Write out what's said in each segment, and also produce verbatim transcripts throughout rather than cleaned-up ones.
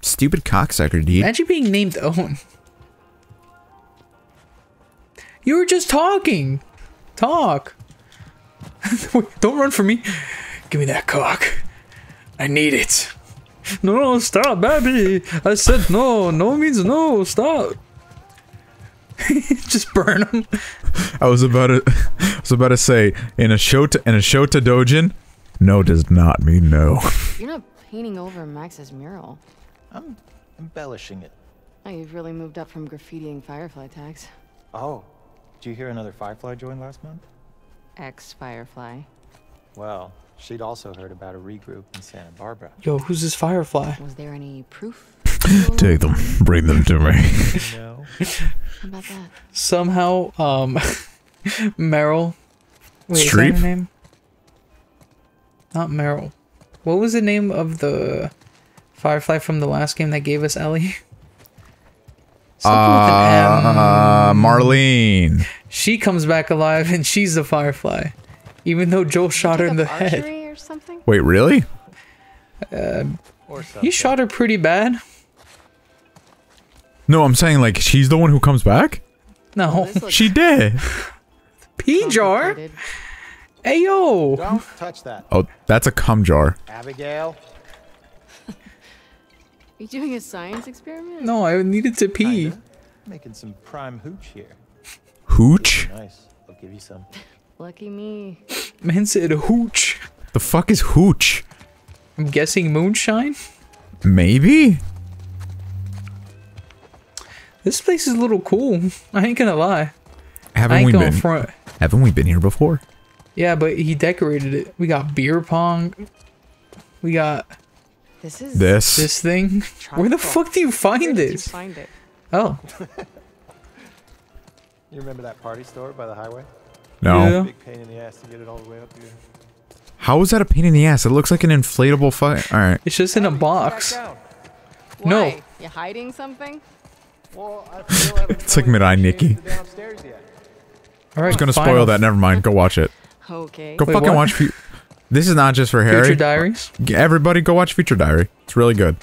Stupid cocksucker, dude. Imagine being named Owen. You were just talking. Talk. Wait, don't run from me. Give me that cock. I need it. No, no, stop, baby. I said no. No means no. Stop. Just burn him. I was about to, I was about to say in a Shota in a Shota Dojin, no does not mean no. You're not painting over Max's mural. I'm embellishing it. Oh, you've really moved up from graffitiing Firefly tags. Oh, did you hear another Firefly joined last month? Ex-Firefly. Well, she'd also heard about a regroup in Santa Barbara. Yo, who's this Firefly? Was there any proof? Take them, bring them to me. No. How about that? Somehow, um, Meryl. Wait, Streep? is that her name? Not Meryl. What was the name of the Firefly from the last game that gave us Ellie? Something with an M. Uh, Marlene. She comes back alive and she's the Firefly. Even though Joel shot her in the head. Archery or something? Wait, really? Uh, Or something. he shot her pretty bad. No, I'm saying like she's the one who comes back. No. This looks She did. P-Jar? complicated. Hey, yo. Don't touch that. Oh, that's a cum jar. Abigail. Are you doing a science experiment? No, I needed to pee. Kinda. Making some prime hooch here. Hooch? Nice. I'll give you some. Lucky me. Man said hooch. The fuck is hooch? I'm guessing moonshine? Maybe? This place is a little cool. I ain't gonna lie. I Haven't ain't we going been? front. Haven't we been here before? Yeah, but he decorated it. We got beer pong. We got This is This. this thing. Where the tropical. fuck do you Where find did you this? find it? Oh. You remember that party store by the highway? No. Yeah. Big pain in the ass to get it all the way up here. How is that a pain in the ass? It looks like an inflatable fuck. All right. It's just in a box. Back down. No. Why? You hiding something? Well, I still haven't It's like fully Mideye appreciated Nikki. the downstairs yet. All right. It's gonna fine. spoil that. Never mind. Go watch it. Okay. Go Wait, fucking what? watch. Fu- this is not just for Harry. Future Diaries. G- Everybody, go watch Future Diary. It's really good.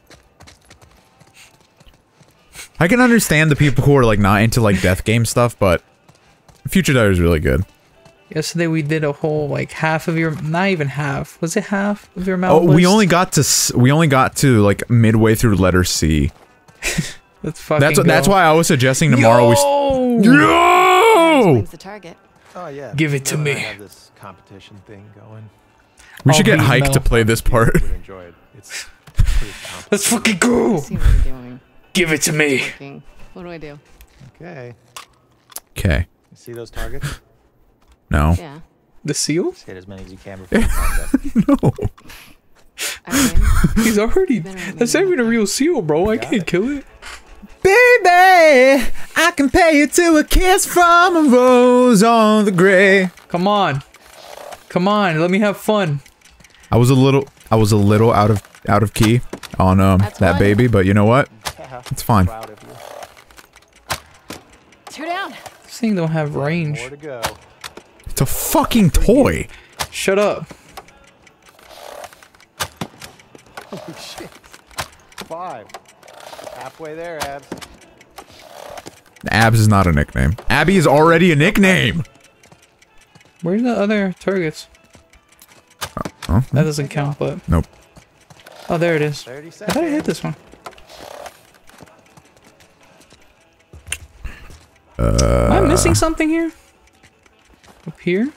I can understand the people who are like not into like death game stuff, but Future Diary is really good. Yesterday we did a whole like half of your, not even half. Was it half of your mouth? Oh, we list? only got to s- we only got to like midway through letter C. Let's fucking That's go. that's why I was suggesting tomorrow we. S- Yo! Yo! Explains the target. Oh yeah. Give it to Bill and I me. have this competition thing going. We should I'll get beat Hike Mel. to play this part. You would enjoy it. It's pretty complicated. Let's fucking go! I see what you're doing. Give it to me. Working. What do I do? Okay. Okay. You see those targets? No. Yeah. The seal? Just hit as many as you can before you find them. No. I mean, He's already. better let me That's not know. even a real seal, bro. I Got can't it. kill it. Baby, I can pay you to a kiss from a rose on the grave. Come on. Come on. Let me have fun. I was a little, I was a little out of out of key on um That's that fine. baby, but you know what? Yeah, It's fine. proud of you. two down. This thing don't have range. More to go. It's a fucking toy. Shut up. Holy shit. Five. Halfway there, Abs. Abs is not a nickname. Abby is already a nickname. Where's the other targets? Oh, That doesn't count, but. nope. Oh, there it is. thirty I seconds. thought I hit this one. Uh, Am I missing something here? Up here?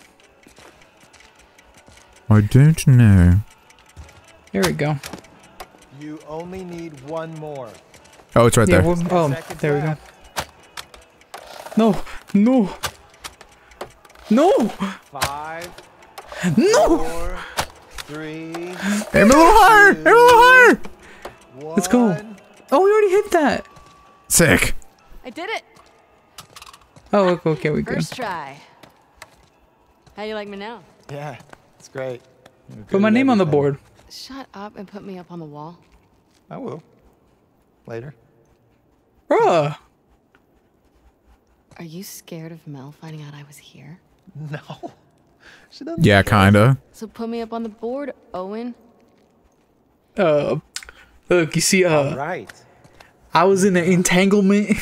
I don't know. There we go. You only need one more. Oh, it's right Yeah, there. well, oh, Seconds there we go. left. No, no, no, Five, no! four, three, Aim a little higher. Aim a little higher. one. Let's go. Oh, we already hit that. Sick. I did it. Oh, okay, okay, we good. First try. How you like me now? Yeah, it's great. You're good Put my at name on the everything. board. Shut up and put me up on the wall. I will. Later. Bruh. Are you scared of Mel finding out I was here? No. She doesn't. Yeah, kinda. So put me up on the board, Owen. Uh, Look, you see, uh, Right. I was in an entanglement.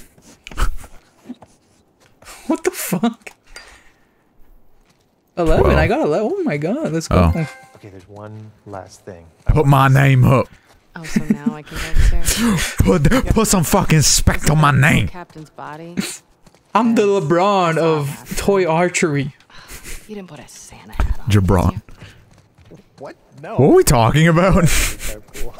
What the fuck? eleven. Twelve. I got eleven. Oh my god, let's go. Oh. Okay, there's one last thing. Put my name up. Oh, so now I can go upstairs. Put put some fucking respect on my name. Captain's body. I'm the LeBron of toy archery. You didn't put a Santa hat on. Jabron. did you? What? No. What are we talking about? So cool.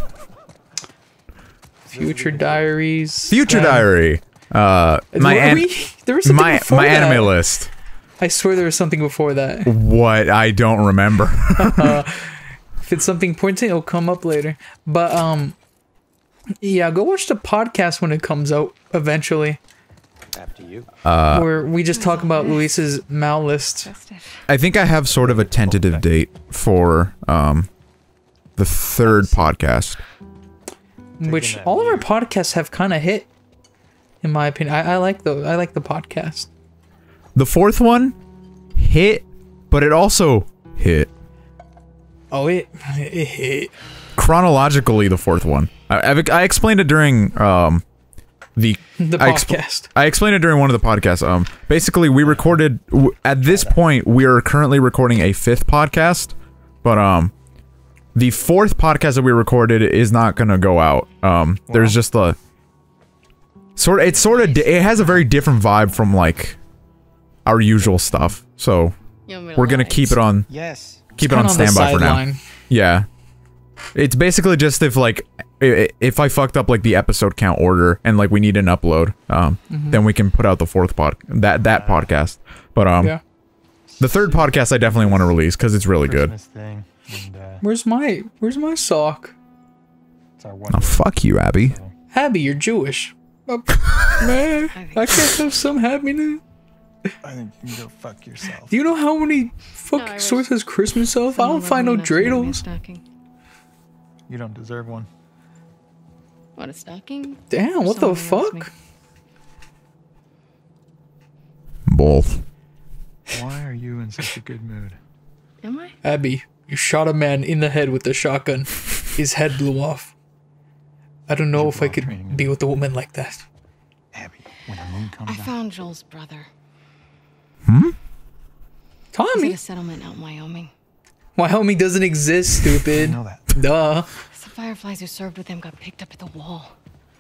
Future Diaries. Future uh, Diary. Uh, my were an- we- there was something my before my that. anime list. I swear there was something before that. What? I don't remember. If it's something important, it'll come up later. But um, yeah, go watch the podcast when it comes out eventually, After you. Uh, where we just talk about Luis's Mal list. Festive. I think I have sort of a tentative date for um the third podcast. Which that all of our view. podcasts have kind of hit, in my opinion. I, I like the I like the podcast. The fourth one hit, but it also hit. Oh, it it hit. Chronologically, the fourth one. I, I, I explained it during um the The I exp- podcast. I explained it during one of the podcasts. Um, basically, we recorded w- at this point. We are currently recording a fifth podcast, but um, the fourth podcast that we recorded is not gonna go out. Um, there's just a sort. It's sort of. di- It has a very different vibe from like our usual stuff. So You want me to we're gonna lie? keep it on. Yes. Keep it Kinda on the standby for now. sideline. Yeah. It's basically just if like i- if I fucked up like the episode count order and like we need an upload, um, then we can put out the fourth pod that that podcast. But um, Yeah. the third podcast I definitely want to release because it's really good. Christmas thing. And, uh, Where's my Where's my sock? it's our one. Oh fuck you, Abby. Abby, you're Jewish. Uh, man, I can't have some happiness. I think you can go fuck yourself. Do you know how many No, fucking I stores wish has Christmas stuff? I Someone don't find no wrote me enough to make me a dreidels. stocking. You don't deserve one. What, a stocking? Damn, what the Someone else fuck? Both. Why are you in such a good mood? Am I? Abby, you shot a man in the head with a shotgun. His head blew off. I don't know Your if I ball could training be with a woman like that. Abby, when the moon comes I out. found Joel's brother. Hmm? He's at Tommy, a settlement out in Wyoming. Wyoming doesn't exist, You stupid. know that. Duh. The Fireflies who served with him got picked up at the wall.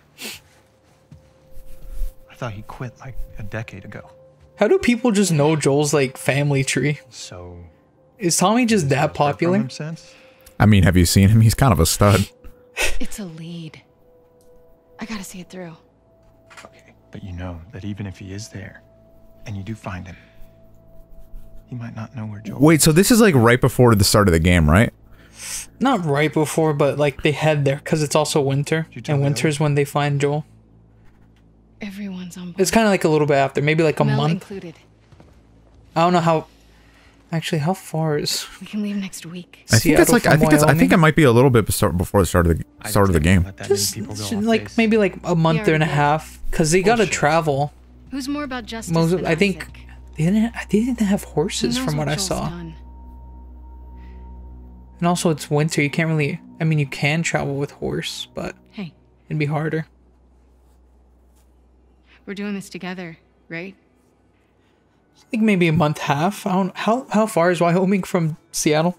I thought he quit like a decade ago. How do people just know Joel's like family tree? So. Is Tommy just that heard from popular? him since? I mean, have you seen him? He's kind of a stud. It's a lead. I gotta see it through. Okay, but you know that even if he is there, and you do find him, he might not know where Joel. Wait, so this is like right before the start of the game, right? Not right before, but like they head there because it's also winter, you tell and the winter's when they find Joel. Everyone's on board. It's kind of like a little bit after, maybe like a Mel month. included. I don't know how. Actually, how far is? We can leave next week. I think it's Seattle like I from think it's I think Wyoming? it might be a little bit before before the start of the I start of the just didn't game. let that many Just people go sh- off like base. maybe like a month already and a did. half, because they gotta Bullshit. travel. Who's more about justice Most, than I think Isaac? they didn't. They didn't have He horses knows from what I Joel's saw. done. And also, it's winter. You can't really. I mean, you can travel with horse, but Hey, it'd be harder. we're doing this together, right? I think maybe a month half. I don't. How how far is Wyoming from Seattle?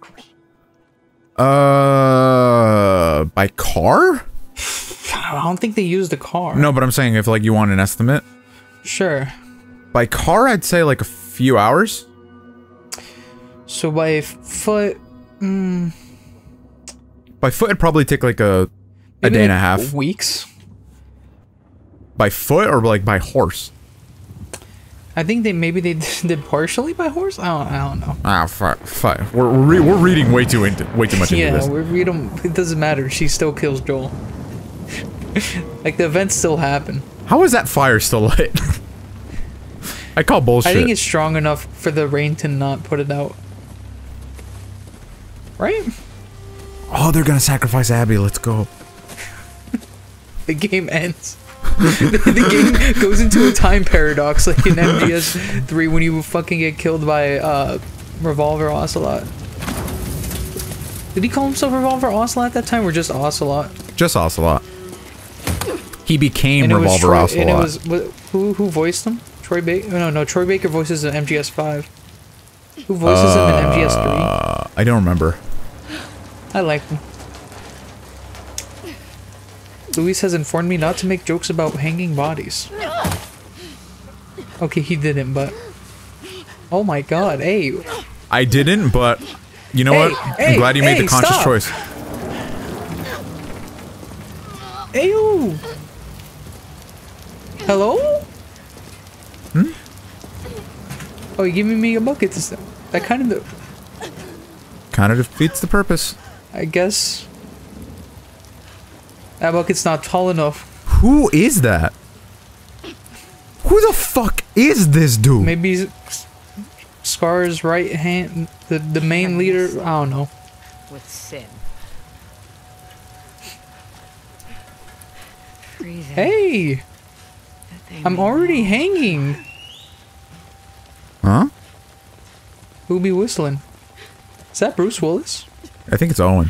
Uh, by car? I don't think they used a car. No, but I'm saying if like you want an estimate, Sure. by car I'd say like a few hours. So by foot, mm, By foot it'd probably take like a a maybe day and a like half. Weeks. By foot or like by horse? I think they maybe they did partially by horse. I don't. I don't know. Ah, fuck, fuck. We're we're, re we're reading way too into way too much into Yeah, this. we we don't. It doesn't matter. She still kills Joel. Like the events still happen. How is that fire still lit? I call bullshit. I think it's strong enough for the rain to not put it out. Right? Oh, they're gonna sacrifice Abby. Let's go. The game ends. the, the game goes into a time paradox like in M G S three when you fucking get killed by uh, Revolver Ocelot. Did he call himself Revolver Ocelot at that time or just Ocelot? Just Ocelot. He became And it was Revolver Troy, Ocelot. and it was wh- who who voiced him? Troy Baker? No, no. Troy Baker voices in M G S five. Who voices him in M G S three? Uh, I don't remember. I like him. Luis has informed me not to make jokes about hanging bodies. Okay, he didn't, but... Oh my god, hey. I didn't, but you know Hey, what? hey, I'm glad you made hey, the conscious stop. choice. Ayo! Hello? Hmm? Oh, you giving me a bucket this time. That kind of... Kind of defeats the purpose. I guess... That bucket's not tall enough. Who is that? Who the fuck is this dude? Maybe Scar's right hand, the, the main leader, I don't know. With sin. Breathing. Hey! that they I'm may already know. hanging. Huh? Who be whistling? Is that Bruce Willis? I think it's Owen.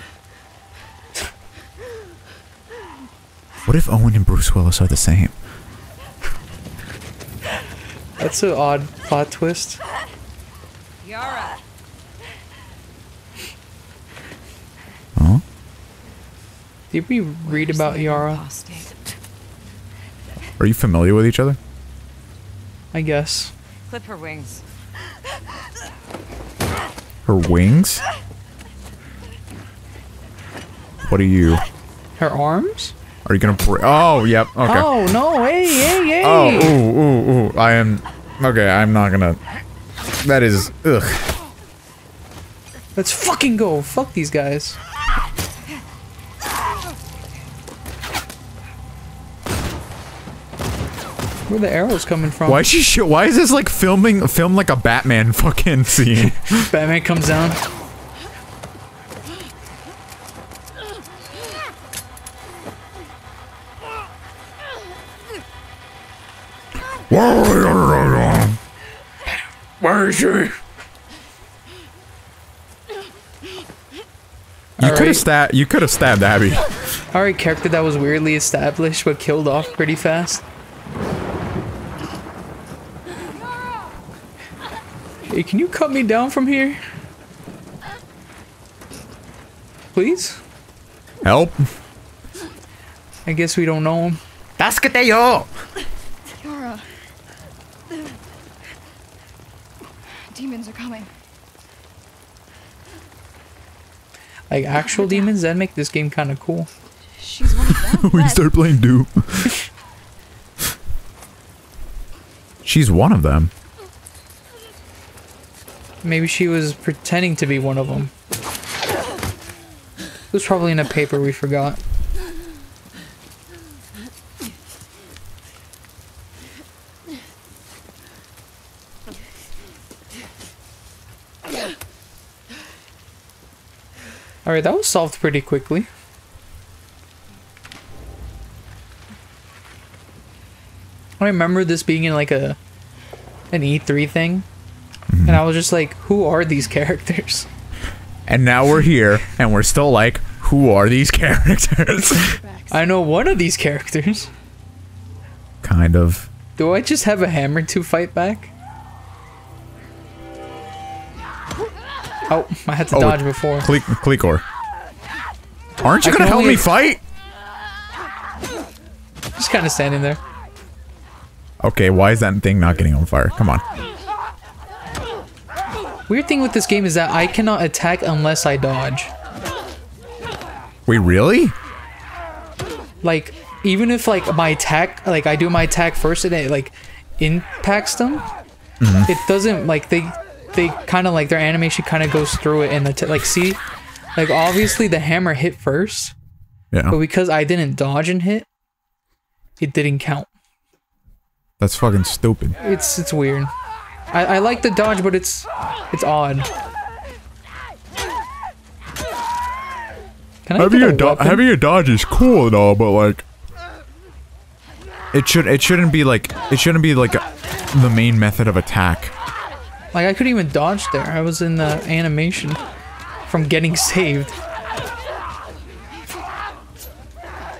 What if Owen and Bruce Willis are the same? That's an odd plot twist. Yara. Huh? Did we read Where's about the Yara? apostate? Are you familiar with each other? I guess. Clip her wings. Her wings? What are you? Her arms? Are you gonna break? Oh, yep. Okay. Oh no! Hey, hey, hey! Oh, ooh, ooh, ooh. I am. Okay, I'm not gonna. That is. Ugh. Let's fucking go! Fuck these guys. Where the arrows coming from? Why is she? Sh why is this like filming? Film like a Batman fucking scene? Batman comes down. Where is she? You Alright. could have stabbed. You could have stabbed Abby. Alright, character that was weirdly established but killed off pretty fast. Hey, can you cut me down from here? Please? Help. I guess we don't know him. Tasukete yo. Yara. Demons are coming. Like actual demons, that'd make this game kind of cool. She's one of them. We but start playing Doom. She's one of them. Maybe she was pretending to be one of them. It was probably in a paper we forgot. Alright, that was solved pretty quickly. I remember this being in like a an E three thing. And I was just like, who are these characters? And now we're here, and we're still like, who are these characters? I know one of these characters. Kind of. Do I just have a hammer to fight back? Oh, I had to Oh, dodge before. Cle Clecor. Aren't you I gonna can help only- me fight? Just kind of standing there. Okay, why is that thing not getting on fire? Come on. Weird thing with this game is that I cannot attack unless I dodge. Wait, really? Like, even if like my attack, like I do my attack first and it like impacts them, Mm-hmm. it doesn't like they they kind of like their animation kind of goes through it and the like see, like obviously the hammer hit first, Yeah. but because I didn't dodge and hit, it didn't count. That's fucking stupid. It's it's weird. I, I like the dodge, but it's it's odd. Can I Having get a, a do weapon? having a dodge is cool and all, but like, it should it shouldn't be like it shouldn't be like a, the main method of attack. Like I couldn't even dodge there. I was in the animation from getting saved.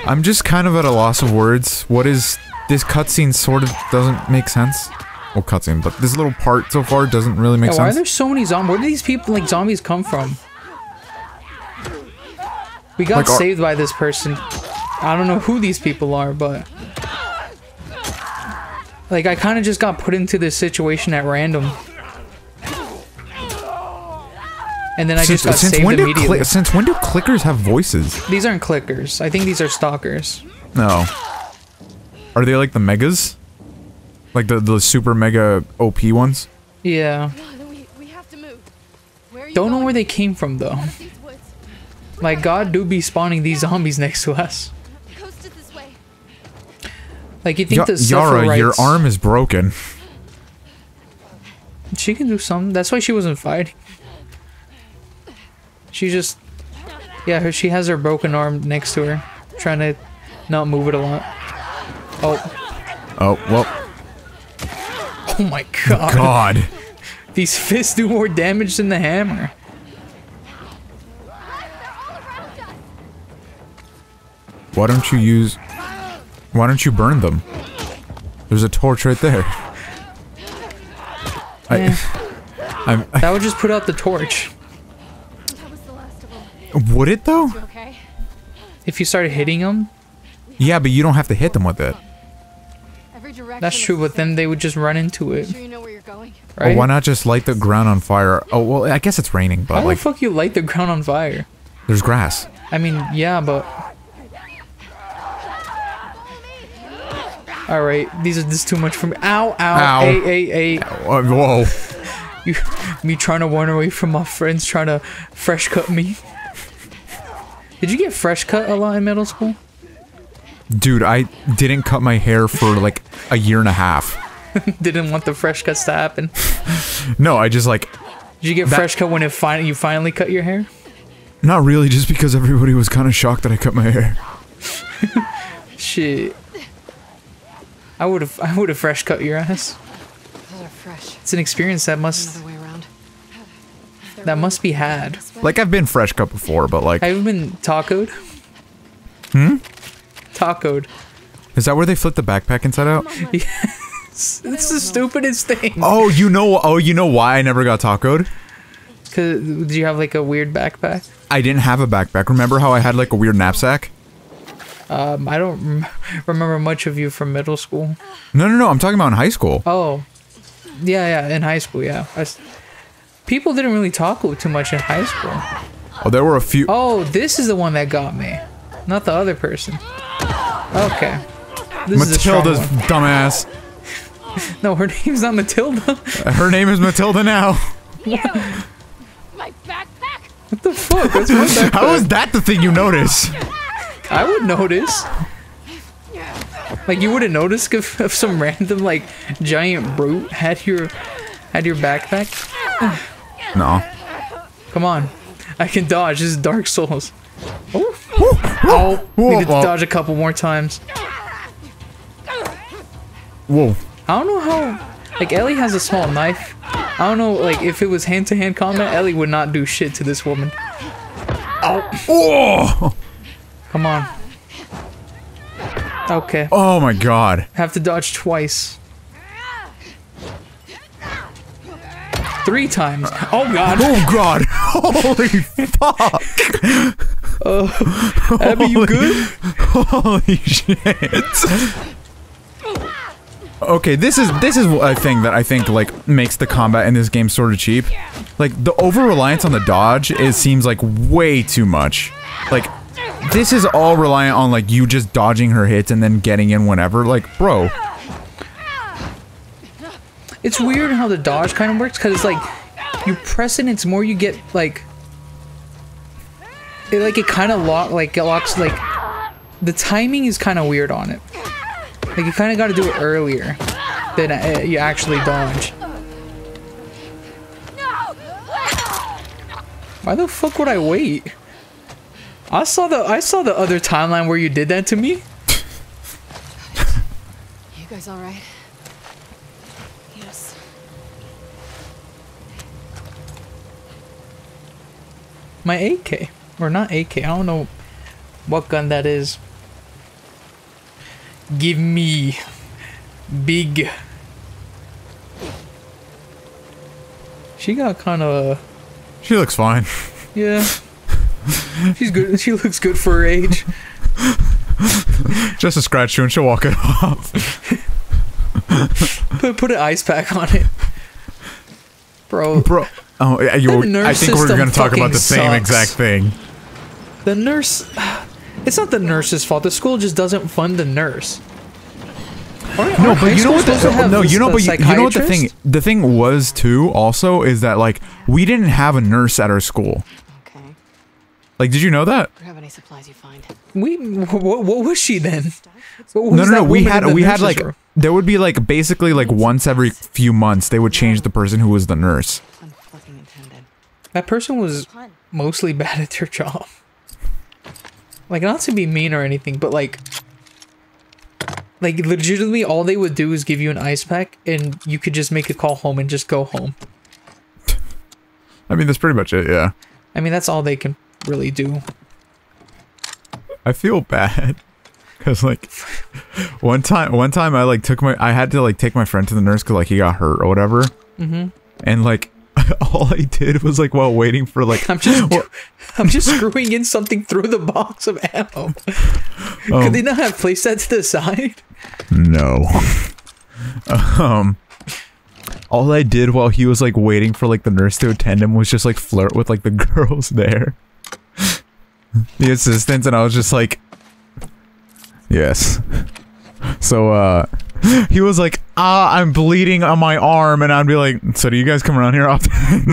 I'm just kind of at a loss of words. What is this cutscene? Sort of doesn't make sense. Well, cutscene, but this little part so far doesn't really make Yeah, why are sense. there so many zombies? Where do these people, like zombies, come from? We got Like, are- saved by this person. I don't know who these people are, but like I kind of just got put into this situation at random, and then I Since, just got since saved when do immediately. cli- since when do clickers have voices? These aren't clickers. I think these are stalkers. No. Are they like the megas? Like the the super mega O P ones? Yeah. We, we have to move. Where are you Don't know going? where they came from though. These woods. Like God do be spawning these zombies next to us. The coast is this way. Like you think Ya- the Yara, your Sephiroths- arm is broken. She can do something. That's why she wasn't fighting. She just, yeah, her, she has her broken arm next to her, trying to not move it a lot. Oh, Oh, well, oh my God! God. These fists do more damage than the hammer. Why don't you use... Why don't you burn them? There's a torch right there. Eh, I, I'm, that would just put out the torch. That was the last of them. would it though? You okay? If you started hitting them, Yeah, but you don't have to hit them with it. Every direction. that's is true, the but then same. they would just run into it, Sure you know where you're going. right? Or why not just light the ground on fire? Oh, well, I guess it's raining, How but the like, fuck you light the ground on fire? there's grass. I mean, yeah, but. All right, these are this is too much for me. Ow, ow, Ow. hey, hey, hey. Uh, Whoa. You, me trying to run away from my friends trying to fresh cut me. Did you get fresh cut a lot in middle school? Dude, I didn't cut my hair for like a year and a half. Didn't want the fresh cuts to happen. No, I just like, Did you get That- fresh cut when it fin you finally cut your hair? not really, just because everybody was kind of shocked that I cut my hair. Shit. I would have I would have fresh cut your ass. Those are fresh. It's an experience that must Another way around. that must be had. This way? Like, I've been fresh cut before, but like, Have you been tacoed? Hmm? Tacoed. is that where they flip the backpack inside out? It's, it's the stupidest thing. Oh, you know, oh, you know why I never got tacoed? Cause did you have like a weird backpack? I didn't have a backpack. Remember how I had like a weird knapsack? Um, I don't rem remember much of you from middle school. No, no, no. I'm talking about in high school. Oh, yeah, yeah, in high school, yeah. I s people didn't really talk too much in high school. Oh, there were a few. Oh, this is the one that got me, not the other person. Okay. This is a strong Matilda's one. dumbass. No, her name's not Matilda. Her name is Matilda now. My backpack. What the fuck? That's my backpack. How is that the thing you notice? I would notice. Like you wouldn't notice if, if some random like giant brute had your had your backpack. No. Come on, I can dodge. This is Dark Souls. Oh, oh! Need to Whoa. dodge a couple more times. Whoa. I don't know how. Like Ellie has a small knife. I don't know. Like if it was hand to hand combat, Ellie would not do shit to this woman. Oh. Come on. Okay. Oh my god. Have to dodge twice. Three times. Oh god. Oh god. Holy fuck. Abby, you good? Holy shit. Okay, this is this is a thing that I think like makes the combat in this game sort of cheap. Like the over reliance on the dodge is seems like way too much. Like this is all reliant on like you just dodging her hits and then getting in whenever. Like, bro. It's weird how the dodge kind of works because it's like you press it, and it's more you get like it like it kind of lock like it locks like the timing is kind of weird on it. Like you kind of got to do it earlier than uh, you actually dodge. Why the fuck would I wait? I saw the I saw the other timeline where you did that to me. You guys all right? Yes. My A K or not A K? I don't know what gun that is. Give me big. She got kind of. She looks fine. Yeah. She's good. She looks good for her age. Just a scratch you and she'll walk it off. Put put an ice pack on it, bro. Bro. Oh, yeah, you, The I think we're nurse going to talk about the system same fucking exact thing. The nurse. It's not the nurse's fault. The school just doesn't fund the nurse. Aren't- No, aren't high but you know schools what? supposed to The, have no, you know, a but you, you know what the thing. psychiatrist? The thing was too. Also, is that like we didn't have a nurse at our school. Okay. Like, did you know that? Grab any supplies you find. We. What, what was she then? What was No, no, that no. We woman had in the we had nurse's like room? there would be like basically like once every few months they would change the person who was the nurse. Pun fucking intended. That person was Pun. mostly bad at their job. Like, not to be mean or anything, but like, like legitimately, all they would do is give you an ice pack, and you could just make a call home and just go home. I mean, that's pretty much it. Yeah. I mean, that's all they can really do. I feel bad because like one time, one time I like took my, I had to like take my friend to the nurse because like he got hurt or whatever, Mm-hmm. and like all I did was like while waiting for like I'm just, well, I'm just screwing in something through the box of ammo. Um, Could they not have placed that to the side? no. um. All I did while he was like waiting for like the nurse to attend him was just like flirt with like the girls there, the assistants, and I was just like, yes. So uh, he was like, ah, I'm bleeding on my arm, and I'd be like, so do you guys come around here often?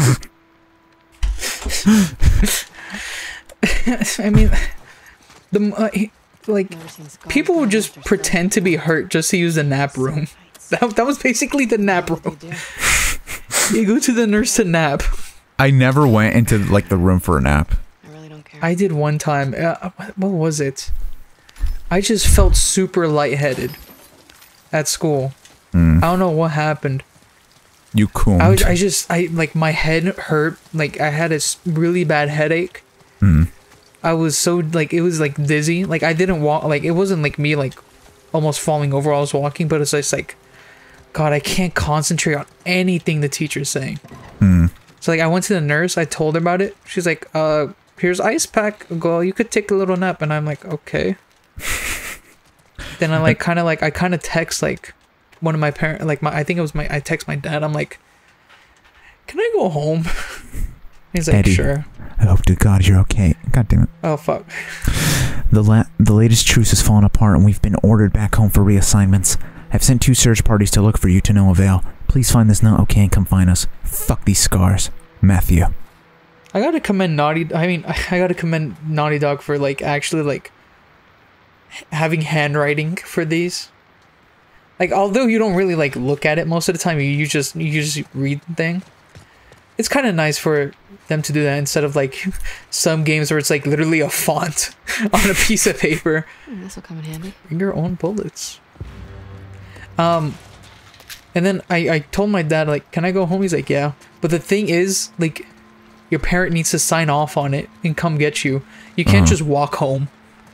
I mean, the uh, he- like Never seen scars people would from just after pretend to be hurt just to use the nap room. That, that was basically the nap What room. they do. You go to the nurse to nap. I never went into like the room for a nap. I really don't care. I did one time. Uh, what, what was it? I just felt super lightheaded at school. Mm. I don't know what happened. You cooned. I was, I just I like my head hurt. Like I had a s- really bad headache. Mm. I was so like it was like dizzy. Like I didn't walk. Like it wasn't like me like almost falling over while I was walking, but it's just like, God, I can't concentrate on anything the teacher's saying. Mm. So like I went to the nurse, I told her about it. She's like, uh, here's ice pack. Go, you could take a little nap. And I'm like, okay. Then I like kind of like I kind of text like one of my parents, like my I think it was my I text my dad. I'm like, can I go home? He's like, Eddie. sure. I hope to God you're okay. God damn it. Oh fuck. The la the latest truce has fallen apart and we've been ordered back home for reassignments. I've sent two search parties to look for you to no avail. Please find this note, okay, and come find us. Fuck these scars. Matthew. I gotta commend Naughty. I mean, I gotta commend Naughty Dog for like actually like having handwriting for these. Like, although you don't really like look at it most of the time, you, you just you just read the thing. It's kind of nice for them to do that instead of like some games where it's like literally a font on a piece of paper. Hmm, this will come in handy. Bring your own bullets. Um, and then I I told my dad like, can I go home? He's like, yeah. But the thing is, like, your parent needs to sign off on it and come get you. You can't Uh-huh. just walk home.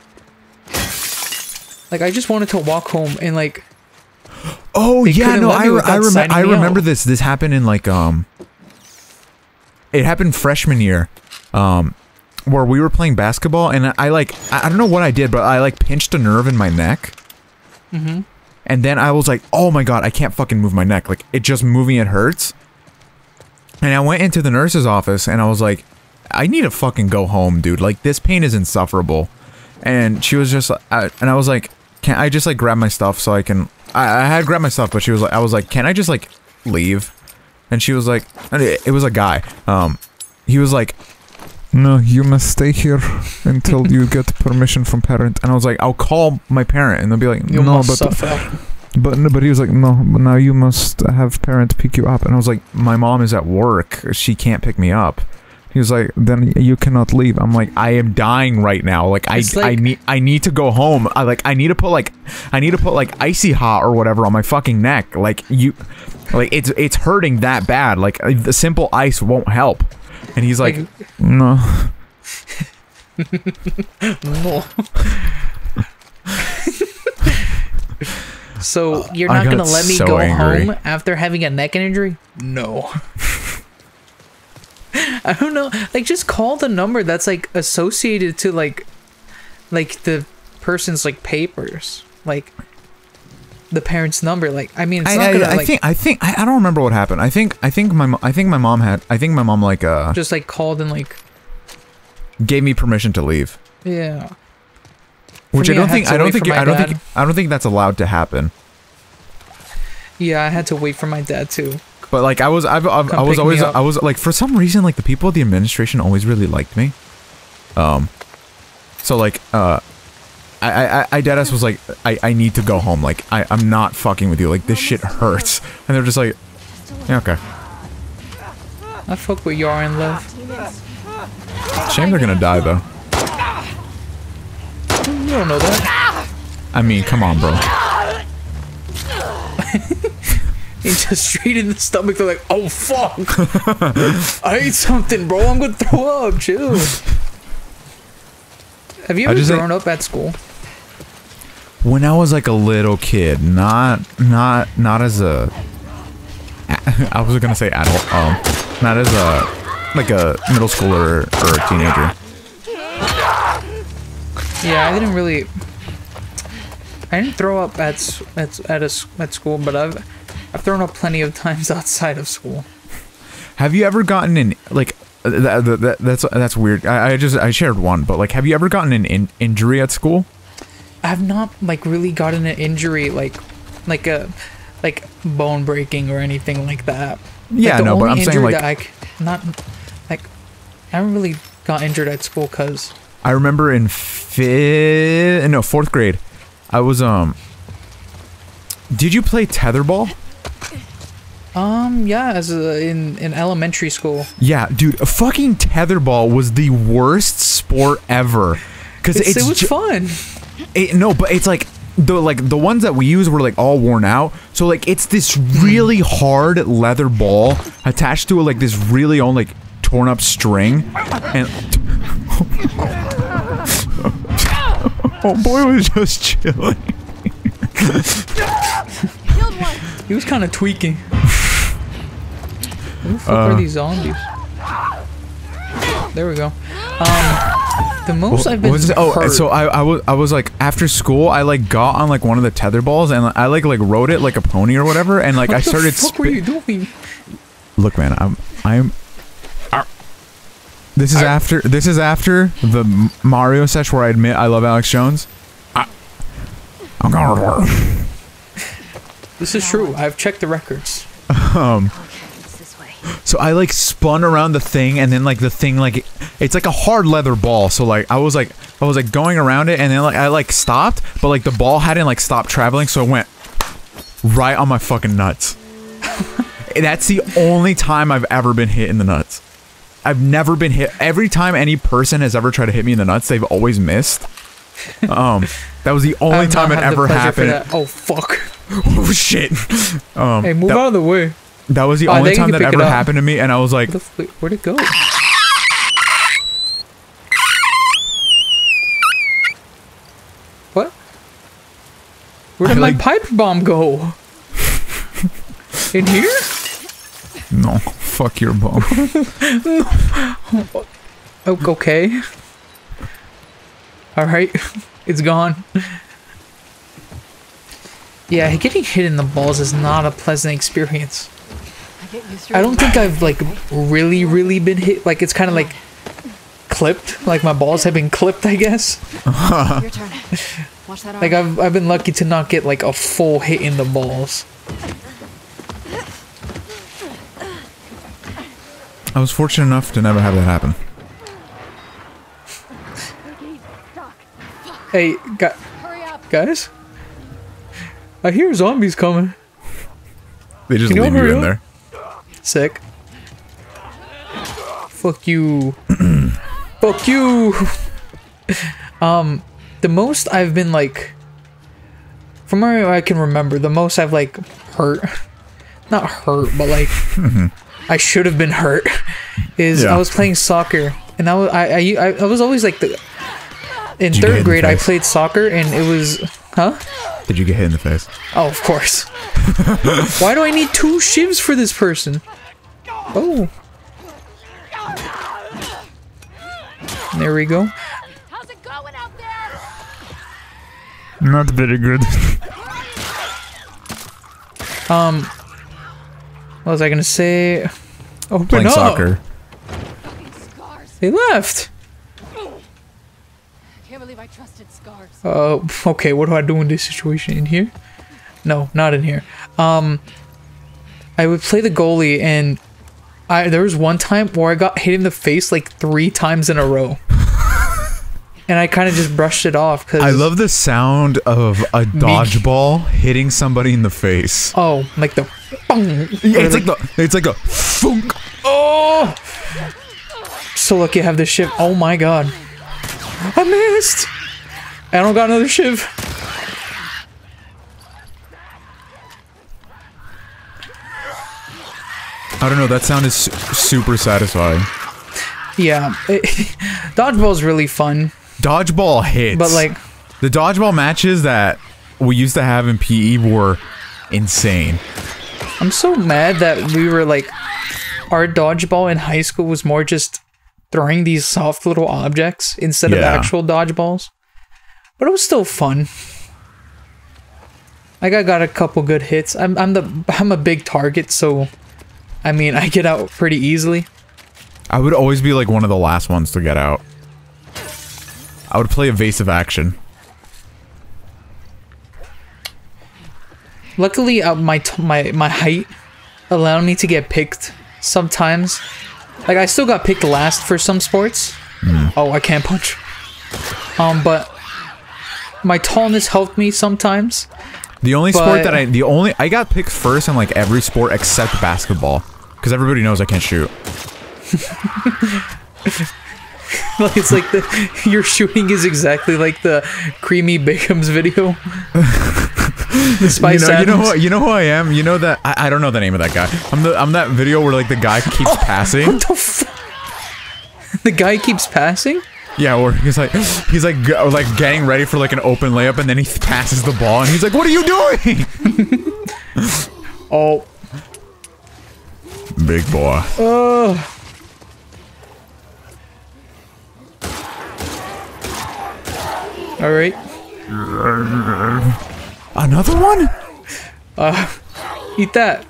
Like, I just wanted to walk home and like, Oh They yeah, couldn't no, let I, me re- without I, rem- signing I me remember out. this. This happened in like um, it happened freshman year, um, where we were playing basketball and I, I like I, I don't know what I did, but I like pinched a nerve in my neck, mm-hmm. and then I was like, oh my god, I can't fucking move my neck. Like it just moving it hurts. And I went into the nurse's office and I was like, I need to fucking go home, dude. Like this pain is insufferable. And she was just, I, and I was like, can I just like grab my stuff so I can? I, I had grabbed my stuff, but she was like, I was like, can I just like leave? And she was like, and it, it was a guy. Um, he was like, no, you must stay here until you get permission from parent. And I was like, I'll call my parent, and they'll be like, You no, must but suffer. but no, but he was like, no, but now you must have parent pick you up. And I was like, my mom is at work. She can't pick me up. He was like, then you cannot leave. I'm like, I am dying right now. Like, I, It's I like- need, I need to go home. I like, I need to put like, I need to put like icy hot or whatever on my fucking neck. Like you, like it's, it's hurting that bad. Like the simple ice won't help. And he's like, Like- no. No. So you're I not got gonna let me so go angry. home after having a neck injury? No. I don't know. Like, just call the number that's like associated to like, like the person's like papers, like the parent's number. Like, I mean, it's I, not I, gonna I like think I think I, I don't remember what happened. I think I think my mo- I think my mom had I think my mom like uh just like called and like gave me permission to leave, yeah. which For I me, I don't had think to I don't wait think for you- my I don't dad. think I don't think that's allowed to happen. Yeah, I had to wait for my dad too. But like I was I've, I've, Come I was pick me always up. I was like for some reason like the people at the administration always really liked me. Um, so like uh. I, I, I deadass was like, I, I need to go home. Like, I, I'm not fucking with you. Like, this shit hurts. And they're just like, yeah, okay. I fuck with Yar and Lev. Shame they're gonna die, though. You don't know that. I mean, come on, bro. He just straight in the stomach. They're like, oh fuck. I ate something, bro. I'm gonna throw up. Chill. Have you I ever just, like- grown up at school? When I was like a little kid, not, not, not as a, I was gonna say adult, um, not as a, like a middle schooler or a teenager. Yeah, I didn't really. I didn't throw up at s- at s- at a s- at school, but I've I've thrown up plenty of times outside of school. Have you ever gotten an, like, that, that, that's, that's weird. I, I just, I shared one, but like, have you ever gotten an in, injury at school? I've not like really gotten an injury like like a like bone breaking or anything like that. Yeah, like, the no, but only I'm saying, injury like- that I c- not like I haven't really got injured at school because I remember in fifth, no, fourth grade, I was, um, did you play tetherball? um yeah as a, in in elementary school. Yeah, dude, a fucking tetherball was the worst sport ever. Cause It's, it's, it was ju- fun. it, no, but it's like the like the ones that we use were like all worn out. So like it's this really hard leather ball attached to like this really old like torn up string, and oh boy was just chilling. Killed one. He was kind of tweaking. Who the fuck Uh, are these zombies? There we go. Um, the most I've been What was it? Oh, hurt. so I, I was I was like after school I like got on like one of the tether balls and I like like rode it like a pony or whatever and like what I the started. fuck were spi- you doing? Look, man, I'm I'm. This is after this is after the M- Mario sesh where I admit I love Alex Jones. I, I'm gonna. This is true. I've checked the records. Um. It's this way. So I like spun around the thing and then like the thing like it's like a hard leather ball. So like I was like I was like going around it and then like I like stopped, but like the ball hadn't like stopped traveling, so it went right on my fucking nuts. That's the only time I've ever been hit in the nuts. I've never been hit. Every time any person has ever tried to hit me in the nuts, they've always missed. Um, that was the only I've time not it had the ever pleasure for happened. that. Oh fuck! Oh shit! Um, Hey, move that, out of the way. that was the Oh, only they can time that pick it ever up. happened to me, and I was like, Where the f- wait, where'd it go? What? Where I did like- my pipe bomb go? In here? "No, fuck your bum." Oh, okay. All right, it's gone. Yeah, getting hit in the balls is not a pleasant experience. I get used to I it. don't think I've like really, really been hit. Like it's kind of like clipped. Like my balls have been clipped, I guess. Your turn. Watch that arm. Like I've I've been lucky to not get like a full hit in the balls. I was fortunate enough to never have that happen. Hey, gu- Hurry up. guys, I hear zombies coming. They just Can you leave you hurry in up? there. Sick. Fuck you. Fuck you. Um, the most I've been like, from where I can remember, the most I've like hurt, not hurt, but like I should have been hurt, is Yeah. I was playing soccer, and I was I I, I I was always like the in Did you get hit in third the grade I face? played soccer, and it was Huh? Did you get hit in the face? Oh, of course. Why do I need two shivs for this person? Oh. There we go. How's it going out there? Not very good. Um. What was I gonna say? Open Playing up. soccer. Fucking scars. They left. Can't believe I trusted scars. Uh, okay, what do I do in this situation? In here? No, not in here. Um, I would play the goalie, and I there was one time where I got hit in the face like three times in a row. And I kind of just brushed it off because I love the sound of a dodgeball hitting somebody in the face. Oh, like the Yeah, it's like, the it's like a funk. oh. So lucky I have this shiv. Oh my god, I missed. I don't got another shiv. I don't know. That sound is su super satisfying. Yeah, it, dodgeball's really fun, Dodgeball hits, but like. the dodgeball matches that we used to have in P E were insane. I'm so mad that we were like, our dodgeball in high school was more just throwing these soft little objects instead of Yeah. actual dodgeballs. But it was still fun. Like I got a couple good hits. I'm I'm the I'm a big target, so I mean I get out pretty easily. I would always be like one of the last ones to get out. I would play evasive action. Luckily, uh, my t my my height allowed me to get picked sometimes. Like I still got picked last for some sports. Mm. Oh, I can't punch. Um, but my tallness helped me sometimes. The only But- sport that I the only I got picked first in like every sport except basketball because everybody knows I can't shoot. Like it's like the your shooting is exactly like the Creamy Bacon's video. The You Spice know, you know Adams. who you know who I am. You know that I, I don't know the name of that guy. I'm the I'm that video where like the guy keeps Oh, passing. What the f- The guy keeps passing? Yeah, or he's like he's like g- like getting ready for like an open layup and then he passes the ball and he's like, "What are you doing?" Oh. Big boy. Uh. All right. Another one? Uh, eat that.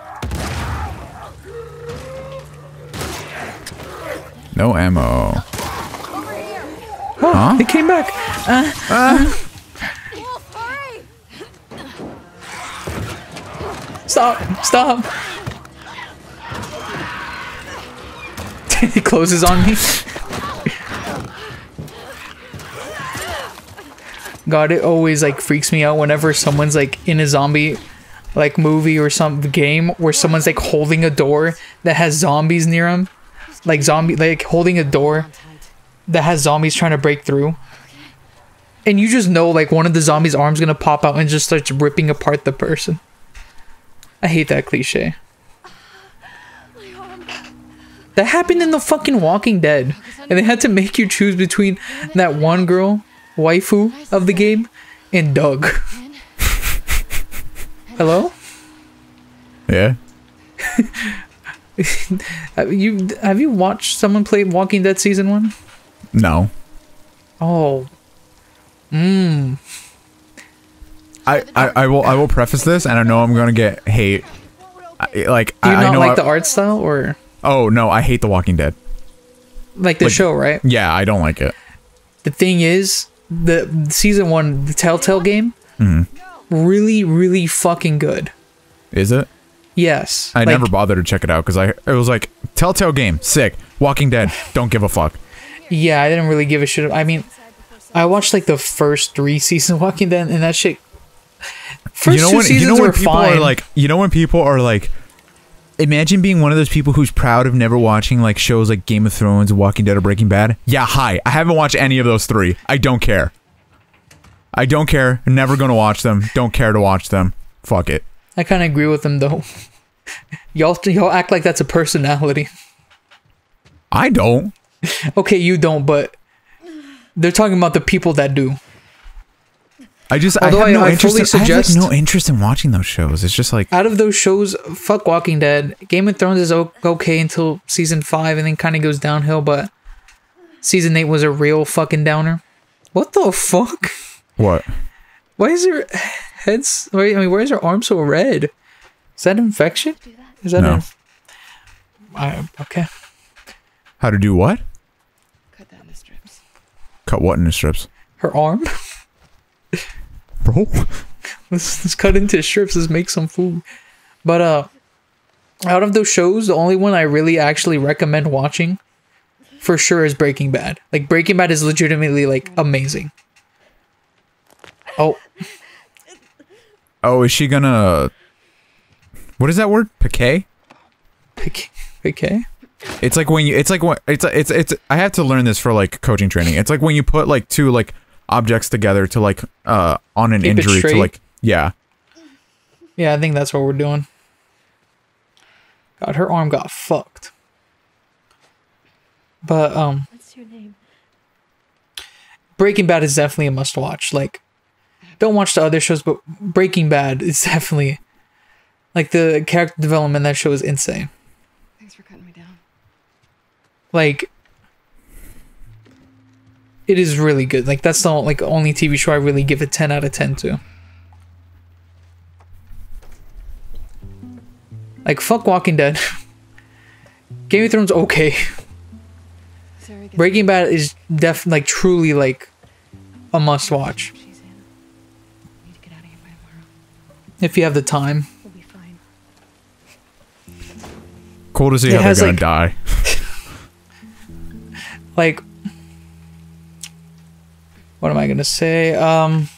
No ammo. Oh, Huh? they came back. Uh, Wolf, hurry! stop! Stop! He closes on me. God, it always like freaks me out whenever someone's like in a zombie like movie or some game where someone's like holding a door that has zombies near them, like zombie like holding a door that has zombies trying to break through, and you just know like one of the zombies' arms gonna pop out and just starts ripping apart the person. I hate that cliche. That happened in the fucking Walking Dead, and they had to make you choose between that one girl, waifu of the game, and Doug. Hello? Yeah. Have you have you watched someone play Walking Dead season one? No. Oh. Mmm. I, I, I will I will preface this and I know I'm gonna get hate. I, like Do you I, not I know like I- the art style or Oh no, I hate The Walking Dead. like the Like- show, right? Yeah, I don't like it. The thing is, the season one, the Telltale game, Mhm. really, really fucking good. Is it? Yes. I Like, never bothered to check it out because I it was like Telltale game, sick. Walking Dead, don't give a fuck. Yeah, I didn't really give a shit. I mean, I watched like the first three seasons of Walking Dead, and that shit. First you know two when seasons you know when were people fine. are like you know when people are like imagine being one of those people who's proud of never watching like shows like Game of Thrones, Walking Dead, or Breaking Bad. Yeah, hi. I haven't watched any of those three. I don't care. I don't care. Never gonna watch them. Don't care to watch them. Fuck it. I kind of agree with them though. y'all, y'all act like that's a personality. I don't. Okay, you don't, but they're talking about the people that do. I just Although I have I- no I interest. fully In, I have suggest- like no interest in watching those shows. It's just like Out of those shows, fuck Walking Dead. Game of Thrones is o- okay until season five, and then kind of goes downhill. But season eight was a real fucking downer. What the fuck? what? Why is her head's? Wait, I mean, why is her arm so red? Is that infection? Is that No. an? I, okay. How to do what? Cut that into strips. Cut what into strips, Her arm. bro? let's, let's cut into strips. Let's make some food. But uh, out of those shows, the only one I really actually recommend watching, for sure, is Breaking Bad. Like Breaking Bad is legitimately like amazing. Oh, Oh, is she gonna? What is that word? Piquet? pick, okay. It's like when you. It's like what? It's it's it's. I had to learn this for like coaching training. It's like when you put like two like objects together to like uh on an Keep it injury to straight? like yeah. Yeah, I think that's what we're doing. God, her arm got fucked. But um, What's your name? Breaking Bad is definitely a must watch. Like, don't watch the other shows, but Breaking Bad is definitely like the character development in that show is insane. Thanks for cutting me down. Like, it is really good. Like, that's the like only T V show I really give a ten out of ten to. Like, fuck Walking Dead. Game of Thrones, okay. Sarah gets Breaking Bad is def like truly like a must watch she's in. We need to get out of here by tomorrow. if you have the time. We'll be fine. Cool to see It how they're has, gonna like- die. Like, what am I gonna say? Um,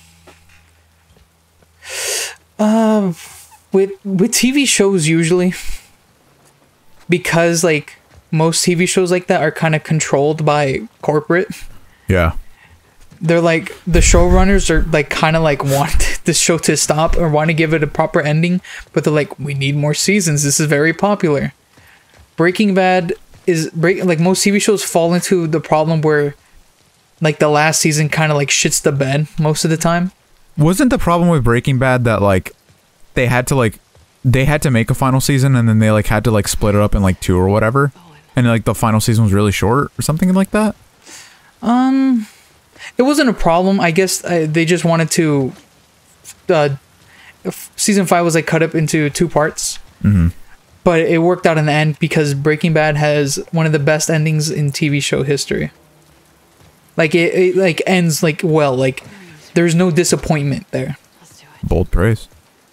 um, with with T V shows usually, because like most T V shows like that are kind of controlled by corporate. Yeah. They're like the showrunners are like kind of like want the show to stop or want to give it a proper ending, but they're like, we need more seasons. This is very popular. Breaking Bad is break like most T V shows fall into the problem where like the last season kind of like shits the bed most of the time. Wasn't the problem with Breaking Bad that like they had to like they had to make a final season and then they like had to like split it up in like two or whatever, and like the final season was really short or something like that? Um, it wasn't a problem. I guess uh, they just wanted to. Uh, f- season five was like cut up into two parts. Mm-hmm. But it worked out in the end because Breaking Bad has one of the best endings in T V show history. Like it, it like ends like well, like there's no disappointment there. Let's do it. Bold praise.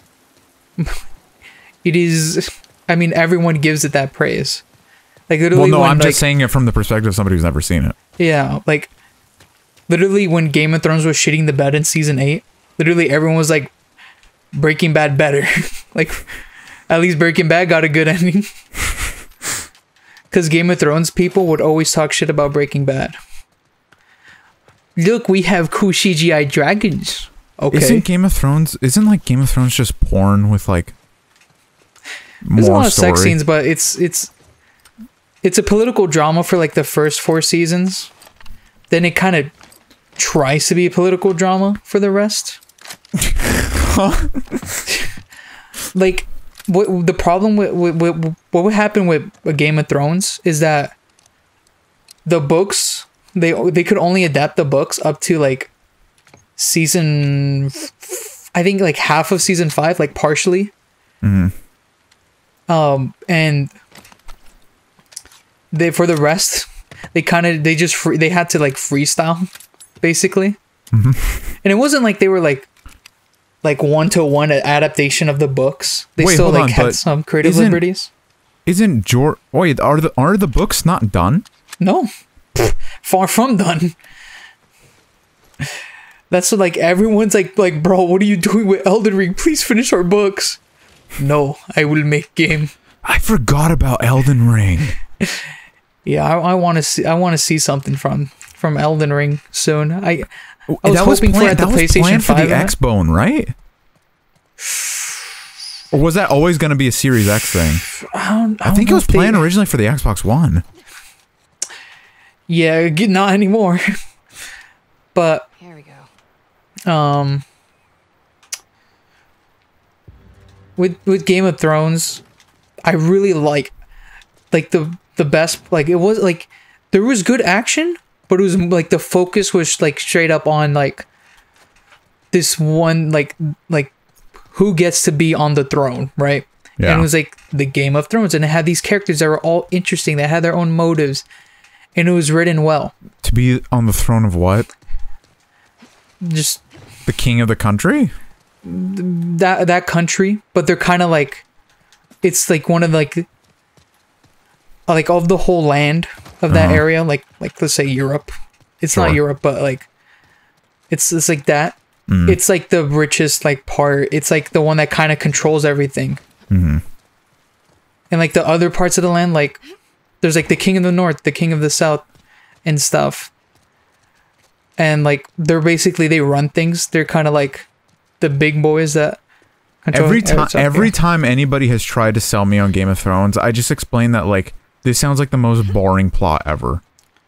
It is, I mean, everyone gives it that praise. Like Well, literally, no, when, I'm like, just saying it from the perspective of somebody who's never seen it. yeah, like literally when Game of Thrones was shitting the bed in season eight, literally everyone was like, Breaking Bad better. Like, at least Breaking Bad got a good ending. Because Game of Thrones people would always talk shit about Breaking Bad. Look, we have cool C G I dragons. Okay. Isn't Game of Thrones? Isn't like Game of Thrones just porn with like There's a more lot of story? sex scenes, but it's it's it's a political drama for like the first four seasons. Then it kind of tries to be a political drama for the rest. Like, what the problem with, with, with what would happen with a Game of Thrones is that the books they they could only adapt the books up to like season f- I think like half of season five, like partially. Um, and they for the rest, they kind of they just free, they had to like freestyle, basically. And it wasn't like they were like like one to one adaptation of the books. They Wait, still hold like on, had but some creative isn't- liberties. Isn't George? Wait, are the are the books not done? No, far from done. That's what, like everyone's like like bro, what are you doing with Elden Ring? Please finish our books. No, I will make game. I forgot about Elden Ring. Yeah, I, I want to see. I want to see something from from Elden Ring soon. I I was that was hoping for planned. it at That the was PlayStation planned for five the event. X-Bone, right? Or was that always going to be a Series X thing? I, don't, I, don't think it know was if they- planned originally for the Xbox One. Yeah, g- not anymore. But Here we go. um, with with Game of Thrones, I really like like the the best like it was like there was good action, but it was like the focus was like straight up on like this one like like who gets to be on the throne, right? Yeah. And it was like the Game of Thrones, and it had these characters that were all interesting, that had their own motives, and it was written well. To be on the throne of what? Just The king of the country? that that country, but they're kind of like it's like one of like like of the whole land of that Uh-huh. area, like like let's say Europe. It's Sure. not Europe, but like it's it's like that. Mm. It's like the richest like part. It's like the one that kind of controls everything. Mm-hmm. And like the other parts of the land, like there's like the king of the north, the king of the south, and stuff. And like they're basically they run things. They're kind of like the big boys that control Every time, everything. every time anybody has tried to sell me on Game of Thrones, I just explain that like this sounds like the most boring plot ever.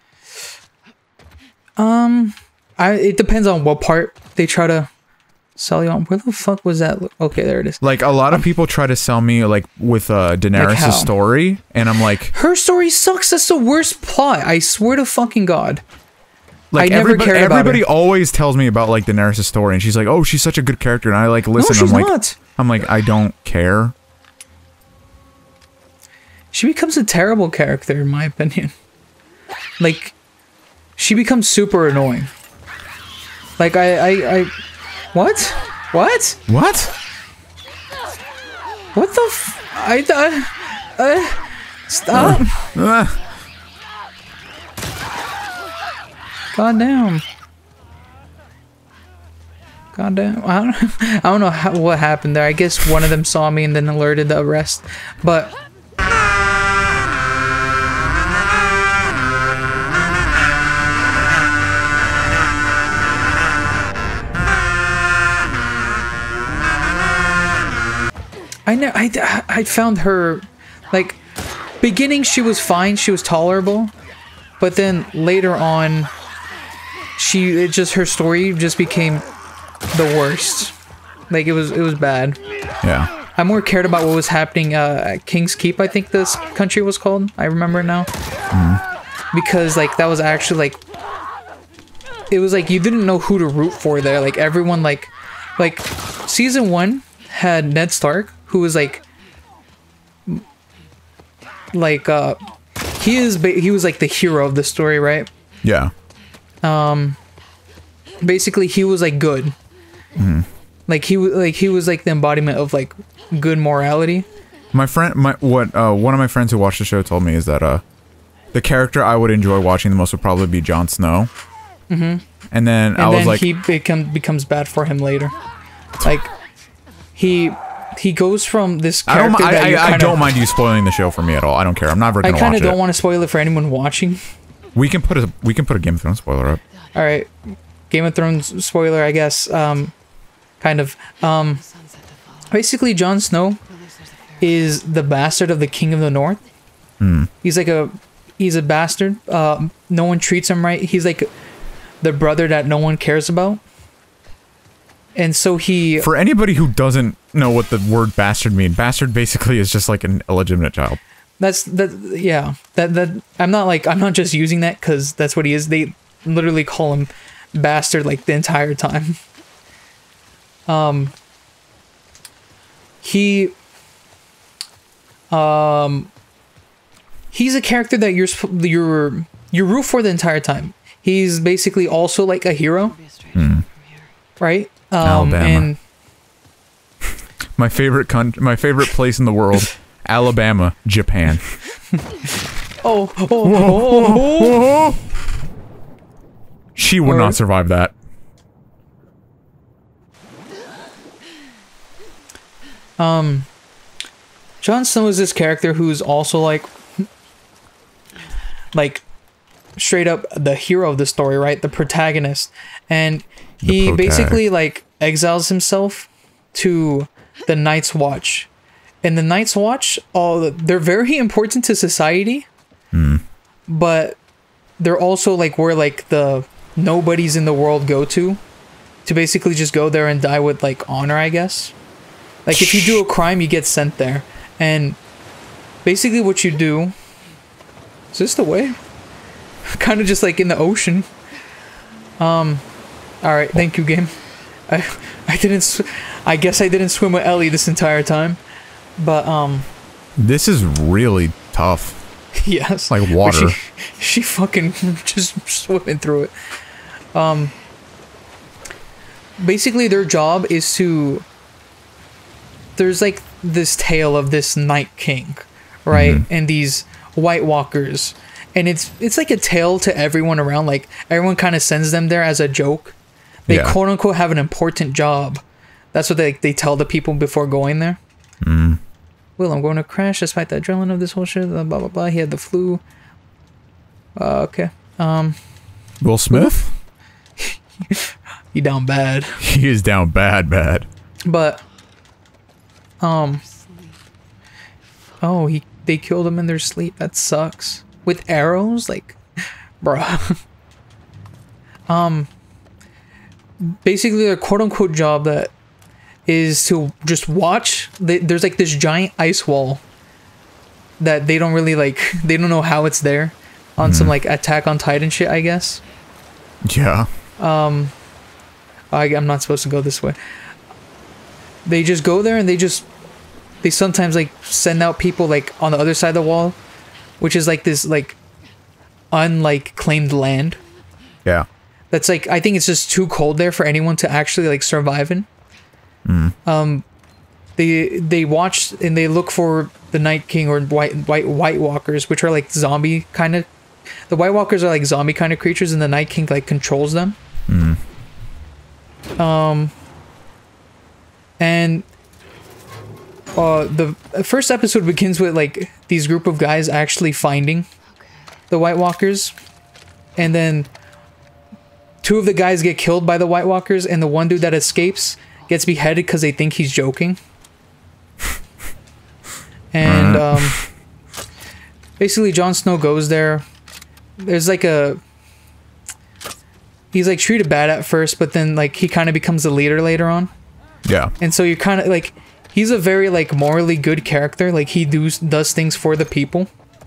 Um, I it depends on what part they try to sell you on. Where the fuck was that? Okay, there it is. Like a lot of people try to sell me like with uh, how? Daenerys' story, and I'm like, Her story sucks. That's the worst plot. I swear to fucking God. like I never everybody, cared about everybody her. always tells me about like Daenerys' story, and she's like, oh, she's such a good character, and I like listen. no, she's I'm like, not. I'm like, I don't care. She becomes a terrible character, in my opinion. Like, she becomes super annoying. Like, I, I, I, what? What? What? What the f- I, I, uh, stop. Ah. God damn. God damn. I don't, I don't know how, what happened there. I guess one of them saw me and then alerted the rest. But I know I, I found her like beginning she was fine, she was tolerable, but then later on she it just her story just became the worst. Like it was it was bad. Yeah. I more cared about what was happening uh, at King's Keep, I think this country was called. I remember it now. Because like that was actually like it was like you didn't know who to root for there. Like everyone like like season one had Ned Stark, who was like like uh he is ba- he was like the hero of the story, right? Yeah. Basically he was like good. Like he was like he was like the embodiment of like good morality. My friend, my what uh, one of my friends who watched the show told me is that uh, the character I would enjoy watching the most would probably be Jon Snow. Mm-hmm. And then And I was then like, he become becomes bad for him later. Like he he goes from this I don't, character mi- that I, you I, I kinda, don't mind you spoiling the show for me at all. I don't care. I'm never I gonna kind watch of don't it. want to spoil it for anyone watching. We can put a we can put a Game of Thrones spoiler up. All right, Game of Thrones spoiler, I guess. Um, kind of. Um, basically, Jon Snow is the bastard of the King of the North. Hmm. He's like a he's a bastard. Uh, no one treats him right. He's like the brother that no one cares about. And so he For anybody who doesn't know what the word bastard mean, bastard basically is just like an illegitimate child. that's that yeah that that I'm not like I'm not just using that because that's what he is. They literally call him bastard like the entire time. Um. He. Um. He's a character that you're sp- you're you root for the entire time. He's basically also like a hero, right? Um, Alabama. And My favorite country, my favorite place in the world, Alabama, Japan. oh, oh, oh, oh. She would Or- not survive that. Um, Jon Snow is this character who's also like, like, straight up the hero of the story, right? The protagonist, and he protag. basically like exiles himself to the Night's Watch, and the Night's Watch, all they're very important to society, but they're also like where like the nobodies in the world go to, to basically just go there and die with like honor, I guess. Like if you do a crime, you get sent there. And basically what you do... Is this the way? Kind of just like in the ocean. Um, alright, thank you, game. I I didn't... Sw I guess I didn't swim with Ellie this entire time. But, um... This is really tough. yes. Like water. She, she fucking just swimming through it. Um... Basically, their job is to... There's like this tale of this Night King, right? Mm-hmm. And these White Walkers. And it's it's like a tale to everyone around. Like, everyone kind of sends them there as a joke. They yeah. quote-unquote have an important job. That's what they, they tell the people before going there. Mm. Will, I'm going to crash despite the adrenaline of this whole shit. Blah, blah, blah. He had the flu. Uh, okay. Um, Will Smith? He down bad. He is down bad, bad. But, um, oh, he they killed him in their sleep. That sucks. With arrows, like, bruh. um, basically, their quote-unquote job that is to just watch. They, there's like this giant ice wall that they don't really like. They don't know how it's there. On mm. some like Attack on Titan shit, I guess. Yeah. Um. I, I'm not supposed to go this way. They just go there and they just... They sometimes, like, send out people, like, on the other side of the wall. Which is, like, this, like, unlike claimed land. Yeah. That's, like, I think it's just too cold there for anyone to actually, like, survive in. Mm. Um, they they watch and they look for the Night King or White, white, white Walkers, which are, like, zombie kind of... The White Walkers are, like, zombie kind of creatures, and the Night King, like, controls them. Mm. Um, and uh, the first episode begins with like these group of guys actually finding the White Walkers, and then two of the guys get killed by the White Walkers, and the one dude that escapes gets beheaded because they think he's joking. And um, basically, Jon Snow goes there. There's like a He's like treated bad at first, but then like he kind of becomes the leader later on. Yeah. And so you're kind of like, he's a very like morally good character. Like he does does things for the people.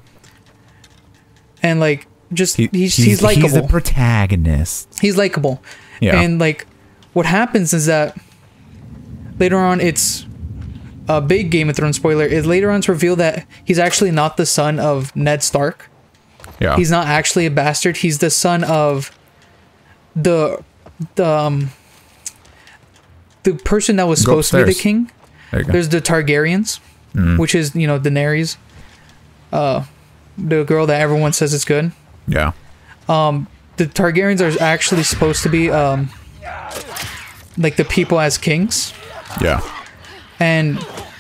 And like just he, he's he's, he's likable. He's the protagonist. He's likable. Yeah. And like what happens is that later on, it's a big Game of Thrones spoiler. Is later on it's revealed that he's actually not the son of Ned Stark. Yeah. He's not actually a bastard. He's the son of the the um the person that was Go supposed upstairs. to be the king. There you go. There's the Targaryens, Mm. which is, you know, Daenerys, uh the girl that everyone says is good. Yeah. Um the Targaryens are actually supposed to be um like the people as kings. Yeah. And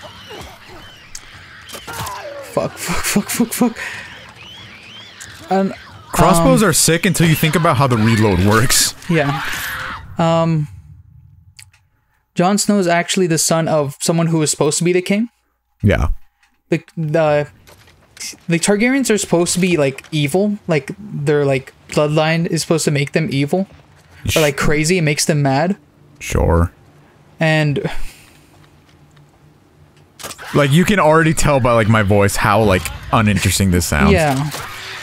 fuck fuck fuck fuck fuck and Crossbows um, are sick until you think about how the reload works. Yeah. Um, Jon Snow is actually the son of someone who was supposed to be the king. Yeah. The the the Targaryens are supposed to be like evil, like their like bloodline is supposed to make them evil, or like crazy. It makes them mad. Sure. And like you can already tell by like my voice how like uninteresting this sounds. yeah.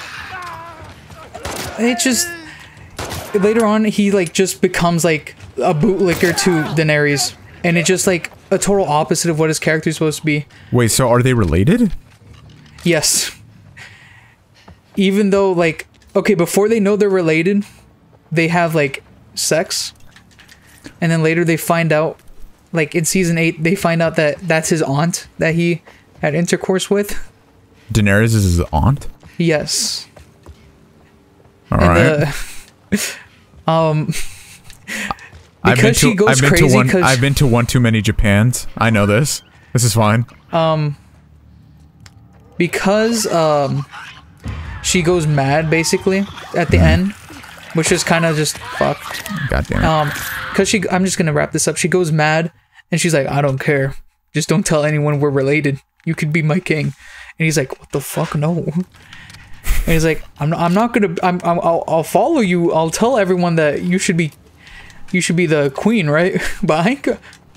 It just later on he like just becomes like a bootlicker to Daenerys, and it's just like a total opposite of what his character is supposed to be. Wait, so are they related? Yes. Even though like okay, before they know they're related, they have like sex, and then later they find out, like in season eight, they find out that that's his aunt that he had intercourse with. Daenerys is his aunt? Yes. All and, right. Uh, um, I've been because she to, goes I've been crazy. To one, Cause I've been to one too many Japans. I know this. This is fine. Um, because um, she goes mad basically at the mm. end, which is kind of just fucked. God damn it. Um, because she, I'm just gonna wrap this up. She goes mad, and she's like, "I don't care. Just don't tell anyone we're related. You could be my king." And he's like, "What the fuck? No." And he's like, I'm not, I'm not gonna, I'm, I'm, I'll, I'll follow you. I'll tell everyone that you should be, you should be the queen, right? But I ain't, I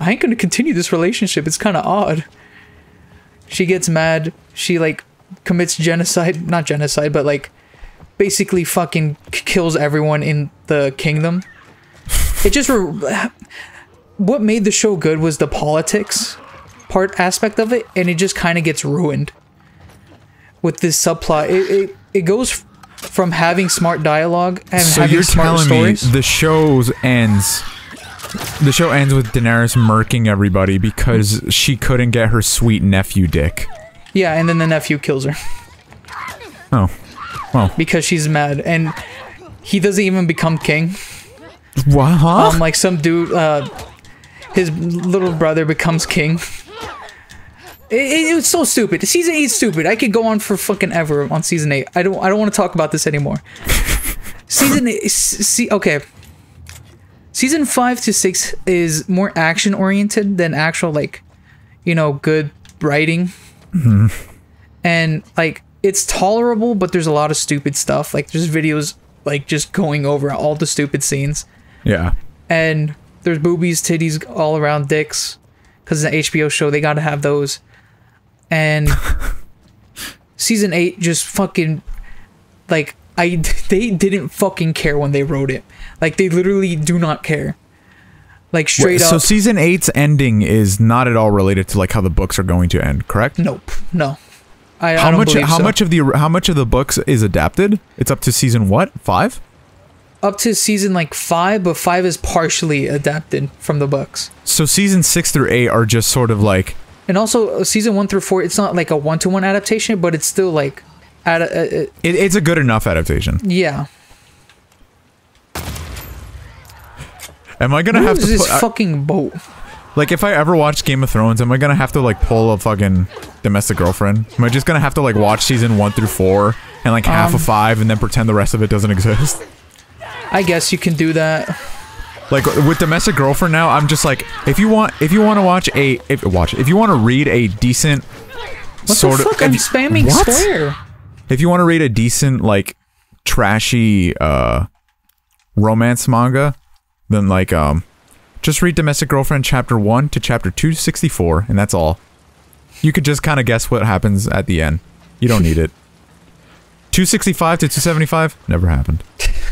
I ain't gonna continue this relationship. It's kind of odd. She gets mad. She like commits genocide, not genocide, but like basically fucking kills everyone in the kingdom. It just re- what made the show good was the politics part aspect of it, and it just kind of gets ruined with this subplot. It it, it goes from having smart dialogue and So having you're smart telling stories. me the show's ends. The show ends with Daenerys murking everybody because she couldn't get her sweet nephew dick. Yeah, and then the nephew kills her Oh, well, because she's mad, and he doesn't even become king. what? Huh? Um, like some dude, uh, his little brother becomes king. It, it, it was so stupid. Season eight is stupid. I could go on for fucking ever on season eight. I don't. I don't want to talk about this anymore. Season eight. See, okay. Season five to six is more action oriented than actual like, you know, good writing. Mm-hmm. And like it's tolerable, but there's a lot of stupid stuff. Like there's videos like just going over all the stupid scenes. Yeah. And there's boobies, titties all around, dicks, because it's an H B O show. They gotta have those. And season eight just fucking like I they didn't fucking care when they wrote it. Like they literally do not care. Like straight Wait, up. So season eight's ending is not at all related to like how the books are going to end, correct? Nope. No. I, How I don't much? believe How so. much of the how much of the books is adapted? It's up to season what? Five? Up to season like five, but five is partially adapted from the books. So season six through eight are just sort of like. And also uh, season one through four, it's not like a one-to-one adaptation, but it's still like, at a, a, a, It, it's a good enough adaptation. yeah. Am I gonna What have is to this put, uh, fucking boat? like if I ever watch Game of Thrones, am I gonna have to like pull a fucking Domestic Girlfriend? Am I just gonna have to like watch season one through four and like half Um, of five and then pretend the rest of it doesn't exist? I guess you can do that. Like with Domestic Girlfriend now, I'm just like, if you want, if you want to watch a, if watch, if you want to read a decent What sort the of, fuck? I'm if- spamming what? Square. If you want to read a decent like trashy uh romance manga, then like um just read Domestic Girlfriend chapter one to chapter two sixty-four, and that's all. You could just kind of guess what happens at the end. You don't need it. two sixty-five to two seventy-five never happened.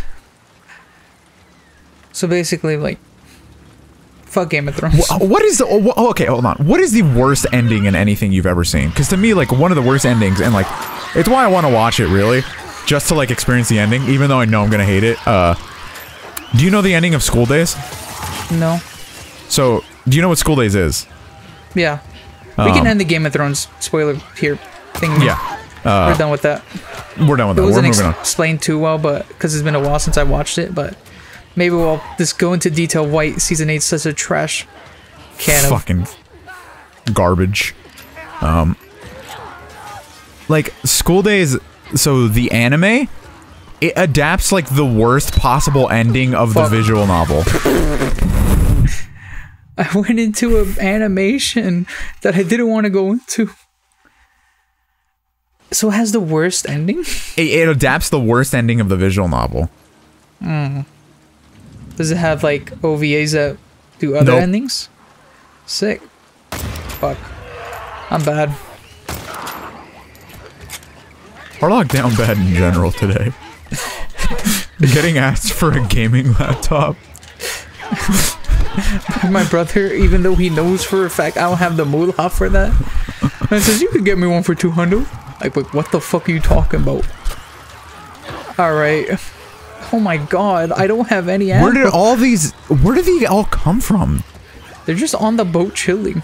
So basically, like, fuck Game of Thrones. Wh- What is the wh- oh, okay? Hold on. What is the worst ending in anything you've ever seen? Because to me, like one of the worst endings, and like it's why I want to watch it really, just to like experience the ending, even though I know I'm gonna hate it. Uh, do you know the ending of School Days? No. So, do you know what School Days is? Yeah. We Um, can end the Game of Thrones spoiler here thing. Yeah, We're done with that. we're done with It that. We're wasn't moving on. explained too well, but because it's been a while since I watched it, but maybe we'll just go into detail why season eight's such a trash can of Fucking garbage. Um, like School Days. So the anime, it adapts like the worst possible ending of Fuck. the visual novel. I went into an animation that I didn't want to go into. So it has the worst ending? It, it adapts the worst ending of the visual novel. Does it have like O V As that do other Nope. endings? Sick. Fuck. I'm bad. We're locked down bad in general today. Getting asked for a gaming laptop. My brother, even though he knows for a fact I don't have the moolah for that, and says, you could get me one for two hundred. Like, wait, what the fuck are you talking about? Alright. Oh my god, I don't have any Where ammo. did all these? Where did they all come from? They're just on the boat chilling.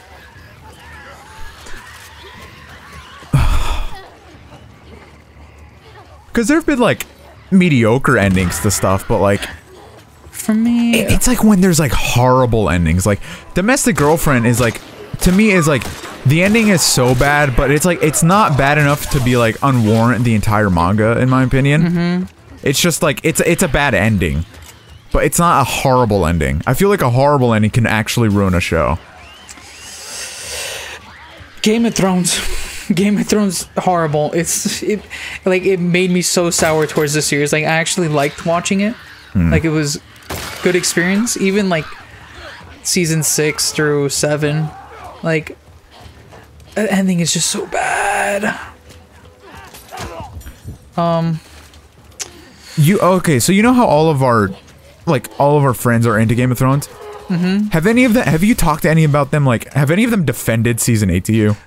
Because there've been like mediocre endings to stuff, but like For me, it- it's like when there's like horrible endings. Like Domestic Girlfriend is like, to me, is like the ending is so bad, but it's like it's not bad enough to be like unwarrant the entire manga, in my opinion. Mm-hmm. It's just like it's it's a bad ending, but it's not a horrible ending. I feel like a horrible ending can actually ruin a show. Game of Thrones. Game of Thrones horrible. It's it like it made me so sour towards the series. Like I actually liked watching it. Like it was good experience. Even like season six through seven. Like, the ending is just so bad. Um, You okay? So you know how all of our, like, all of our friends are into Game of Thrones. mm-hmm. Have any of them? Have you talked to any about them? Like, have any of them defended season eight to you?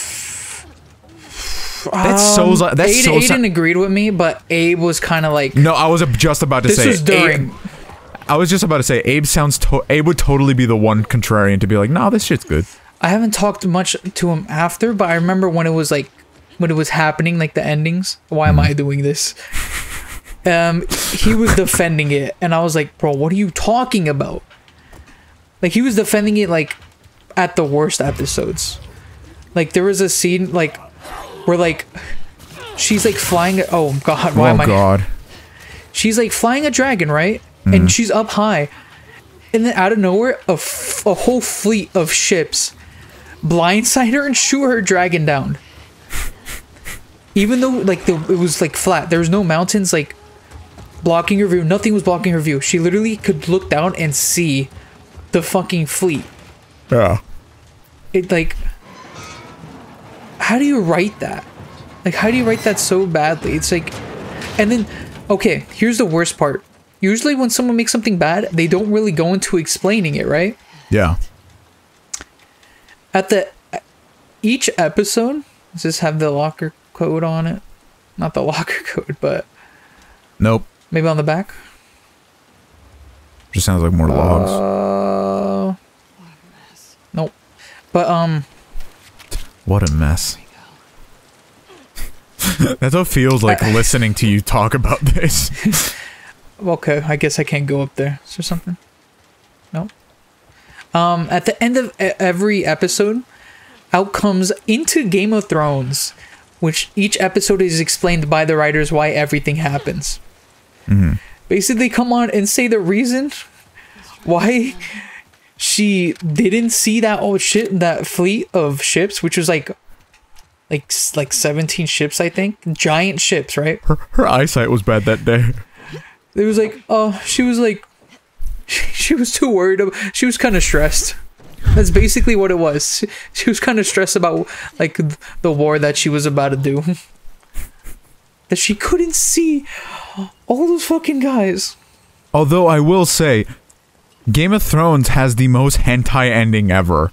That's so. Um, That's Aiden, so. Aiden agreed with me, but Abe was kind of like, No, I was just about to this say. was during. Abe, I was just about to say. Abe sounds. To Abe would totally be the one contrarian to be like, "No, this shit's good." I haven't talked much to him after, but I remember when it was like, when it was happening, like the endings. Why am I doing this? Um, he was defending it, and I was like, "Bro, what are you talking about?" Like he was defending it like at the worst episodes. Like there was a scene like where like she's like flying. Oh God, why oh am I? God. She's like flying a dragon, right? Mhm. And she's up high, and then out of nowhere, a, f- a whole fleet of ships blindside her and shoot her dragon down. Even though like the it was like flat, there was no mountains like blocking her view. Nothing was blocking her view. She literally could look down and see the fucking fleet. Yeah. It like, how do you write that? Like, how do you write that so badly? It's like, and then, okay, here's the worst part. Usually when someone makes something bad, they don't really go into explaining it, right? Yeah. At the, each episode, does this have the locker code on it? Not the locker code, but Nope. maybe on the back? Just sounds like more logs. Uh, nope. But, um, What a mess. That's what it feels like I- listening to you talk about this. okay, I guess I can't go up there. Is there something? No. Um, at the end of e- every episode, out comes Into Game of Thrones, which each episode is explained by the writers why everything happens. Mm-hmm. Basically, come on and say the reason why she didn't see that old shit, that fleet of ships, which was like, like, s- like seventeen ships, I think, giant ships, right? Her, her eyesight was bad that day. It was like, oh, she was like, she was too worried. About, she was kind of stressed. That's basically what it was. She, she was kind of stressed about like th- the war that she was about to do. That she couldn't see all those fucking guys. Although I will say, Game of Thrones has the most hentai ending ever.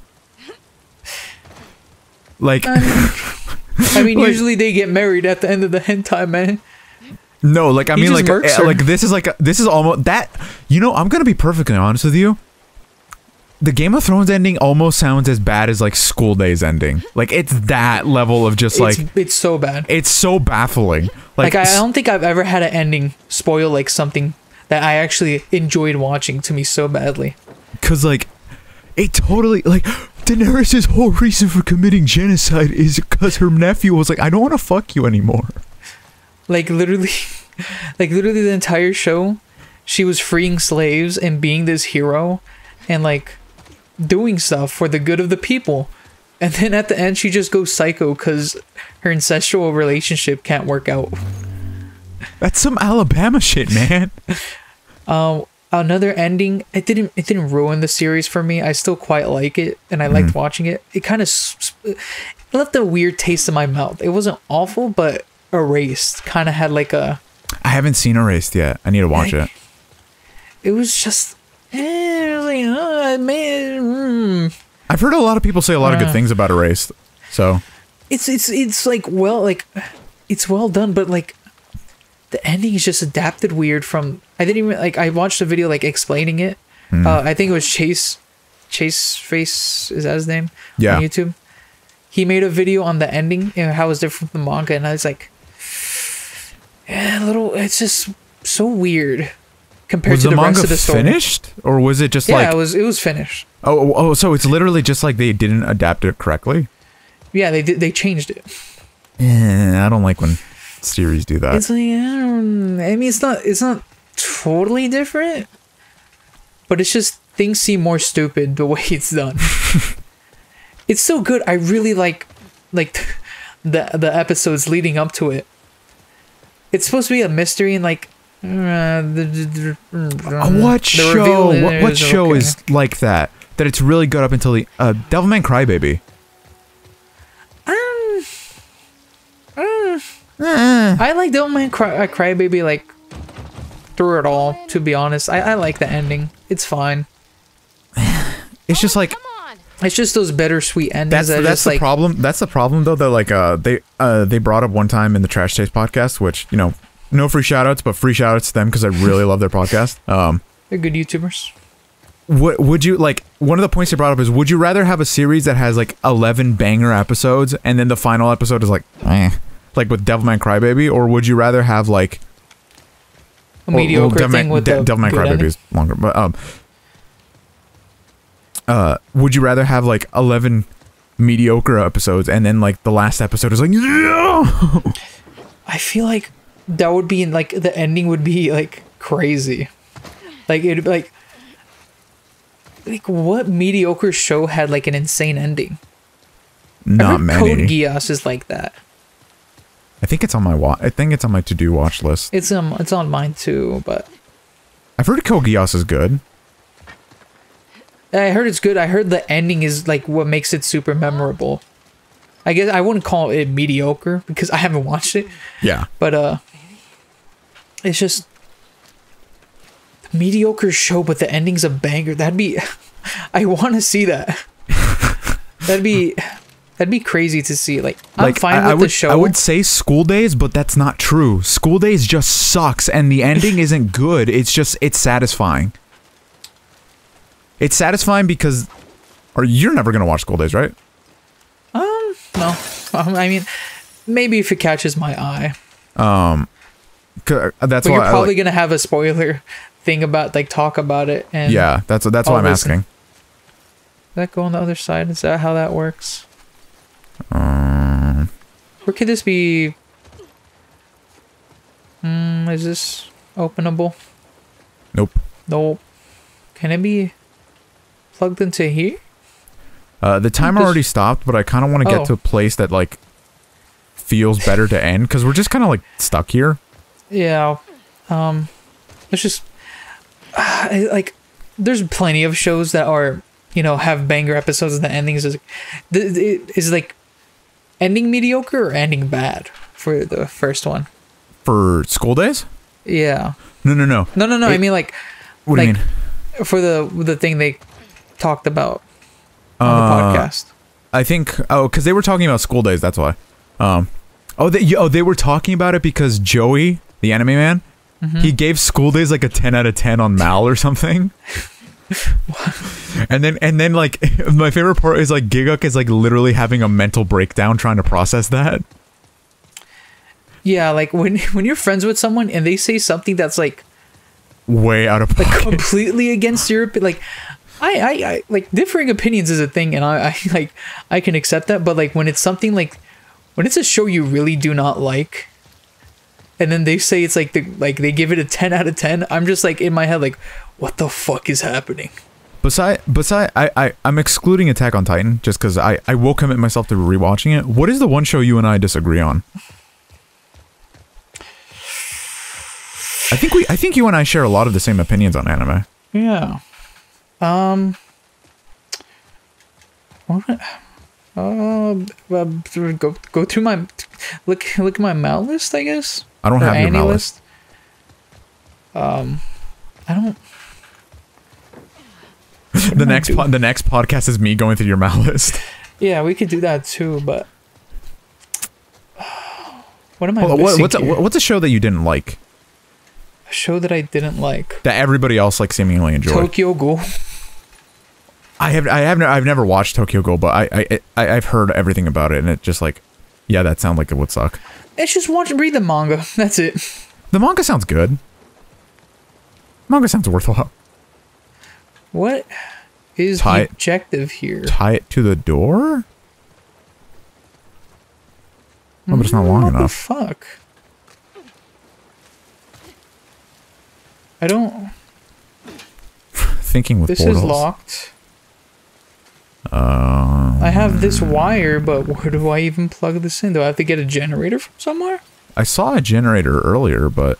Like, I mean, I mean Like- usually they get married at the end of the hentai, man. no, like I He mean, just like, murks uh, her. like this is like this is almost that. You know, I'm gonna be perfectly honest with you. The Game of Thrones ending almost sounds as bad as like School Days ending. Like it's that level of just like It's, it's so bad. it's so baffling. Like, Like, I, I don't think I've ever had an ending spoil like something that I actually enjoyed watching to me so badly. Cause like, it totally like Daenerys' whole reason for committing genocide is because her nephew was like, I don't want to fuck you anymore. Like literally, like literally the entire show, she was freeing slaves and being this hero, and like doing stuff for the good of the people. And then at the end, she just goes psycho because her ancestral relationship can't work out. That's some Alabama shit, man. Um, another ending. It didn't. It didn't ruin the series for me. I still quite like it, and I liked Mhm. watching it. It kind of it left a weird taste in my mouth. It wasn't awful, but Erased kind of had like a. I haven't seen Erased yet. I need to watch it. It was just. Eh, it was like, oh, man. Mm. I've heard a lot of people say a lot of good Uh. things about Erased. So It's it's it's like well like, it's well done, but like, the ending is just adapted weird from. I didn't even like. I watched a video like explaining it. Mhm. Uh, I think it was Chase, Chase Face is that his name? Yeah. On YouTube. He made a video on the ending and how it's different from the manga, and I was like, yeah, a little. It's just so weird compared was to the, the, manga rest of the story. finished, or was it just Yeah, like it was. It was finished. oh oh? So it's literally just like they didn't adapt it correctly. Yeah, they did. They changed it. Yeah, I don't like when series do that. It's like I, don't, I mean, it's not. It's not totally different, but it's just things seem more stupid the way it's done. It's so good. I really like, like, the the episodes leading up to it. It's supposed to be a mystery and like. Uh, the, the, the, Uh, what the show? reveal What, what is show okay. is like that? that it's really good up until the uh, Devilman Crybaby. Um, uh, I like Devilman Cry, uh, Crybaby like through it all. To be honest, I I like the ending. It's fine. It's just like Come on. It's just those bittersweet endings. that's that that's just, the like, problem. That's the problem though. That like uh they uh they brought up one time in the Trash Taste podcast, which you know no free shoutouts, but free shoutouts to them because I really love their podcast. Um, They're good YouTubers. What would you like? One of the points they brought up is: would you rather have a series that has like eleven banger episodes and then the final episode is like, eh, like with Devilman Crybaby, or would you rather have like A mediocre well, thing with De- the Devilman good Crybaby ending. is longer, but um, uh, would you rather have like eleven mediocre episodes and then like the last episode is like, yeah? I feel like that would be like the ending would be like crazy. Like it'd be like like what mediocre show had like an insane ending? I Not heard many. Code Geass is like that. I think it's on my wa- I think it's on my to do watch list. It's um it's on mine too, but I've heard Code Geass is good. I heard it's good. I heard the ending is like what makes it super memorable. I guess I wouldn't call it mediocre because I haven't watched it, Yeah. but uh it's just a mediocre show but the ending's a banger. That'd be I want to see that. That'd be that'd be crazy to see. Like I'm Like, fine I, with I would, the show. I would say School Days, but that's not true. School Days just sucks, and the ending isn't good. It's just it's satisfying. It's satisfying because, or you're never gonna watch School Days, right? Um no. Um, I mean maybe if it catches my eye. 'Cause That's But why. you're I probably like- gonna have a spoiler thing about like talk about it and yeah, that's that's why I'll I'm listen. asking. Does that go on the other side? Is that how that works? Um, Or could this be... Hmm, is this openable? nope. No. Can it be plugged into here? Uh, the timer Just- already stopped, but I kind of want to get Oh. to a place that like feels better to end because we're just kind of like stuck here. Yeah. Um, it's just... I- like, there's plenty of shows that are, you know, have banger episodes and the endings is... th- th- Is like ending mediocre or ending bad for the first one? For School Days? Yeah. No, no, no. No, no, no. I It- mean, like, What do you like, mean? for the the thing they talked about on Uh, the podcast. I think oh, because they were talking about School Days. That's why. Um, oh, they oh they were talking about it because Joey, the anime man, Mm-hmm. he gave School Days like a ten out of ten on Mal or something. and then and then like my favorite part is like Giguk is like literally having a mental breakdown trying to process that. Yeah, like when when you're friends with someone and they say something that's like Way out of like pocket. completely against your opi- like I, I I like differing opinions is a thing and I, I like I can accept that, but like when it's something like when it's a show you really do not like and then they say it's like the like they give it a ten out of ten, I'm just like in my head like what the fuck is happening? Beside, beside, I, I, I'm excluding Attack on Titan just because I, I will commit myself to rewatching it. What is the one show you and I disagree on? I think we, I think you and I share a lot of the same opinions on anime. Yeah. Um. What? Uh, well, go go through my look look at my Mal list, I guess. I don't Or have your Annie Mal list. Um, I don't. The am I next, doing? po- the next podcast is me going through your Mal list. Yeah, we could do that too, but what am I Well, what, missing what's a, here? what's a show that you didn't like A show that I didn't like? that everybody else like seemingly enjoyed? Tokyo Ghoul. I have, I have, ne- I've never watched Tokyo Ghoul, but I, I, I, I've heard everything about it, and it just like, yeah, that sounds like it would suck. It's just watch read the manga. That's it. The manga sounds good. Manga sounds worthwhile. What is Tie the it- objective here? Tie it to the door? Oh, but it's not long What the enough. fuck? I don't. Thinking with This portals. is locked. Uh, I have this wire, but where do I even plug this in? Do I have to get a generator from somewhere? I saw a generator earlier, but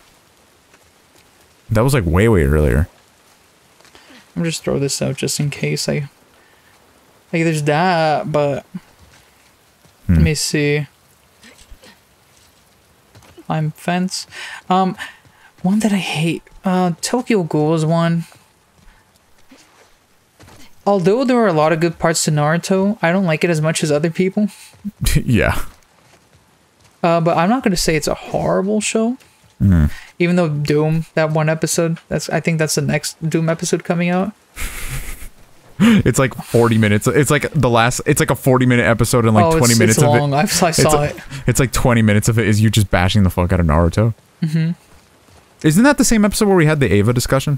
that was like way, way earlier. I'm just throw this out just in case I Like there's that, but Hmm. let me see. Climb fence. Um, one that I hate. Uh, Tokyo Ghoul is one. Although there are a lot of good parts to Naruto, I don't like it as much as other people. Yeah. Uh, but I'm not gonna say it's a horrible show. Hmm. Even though Doom, that one episode, that's I think that's the next Doom episode coming out. It's like forty minutes. It's like the last. It's like a forty minute episode and like oh, twenty it's, minutes it's of long. it. I've, I saw it's, it. It's like twenty minutes of it is you just bashing the fuck out of Naruto. Mm-hmm. Isn't that the same episode where we had the Ava discussion?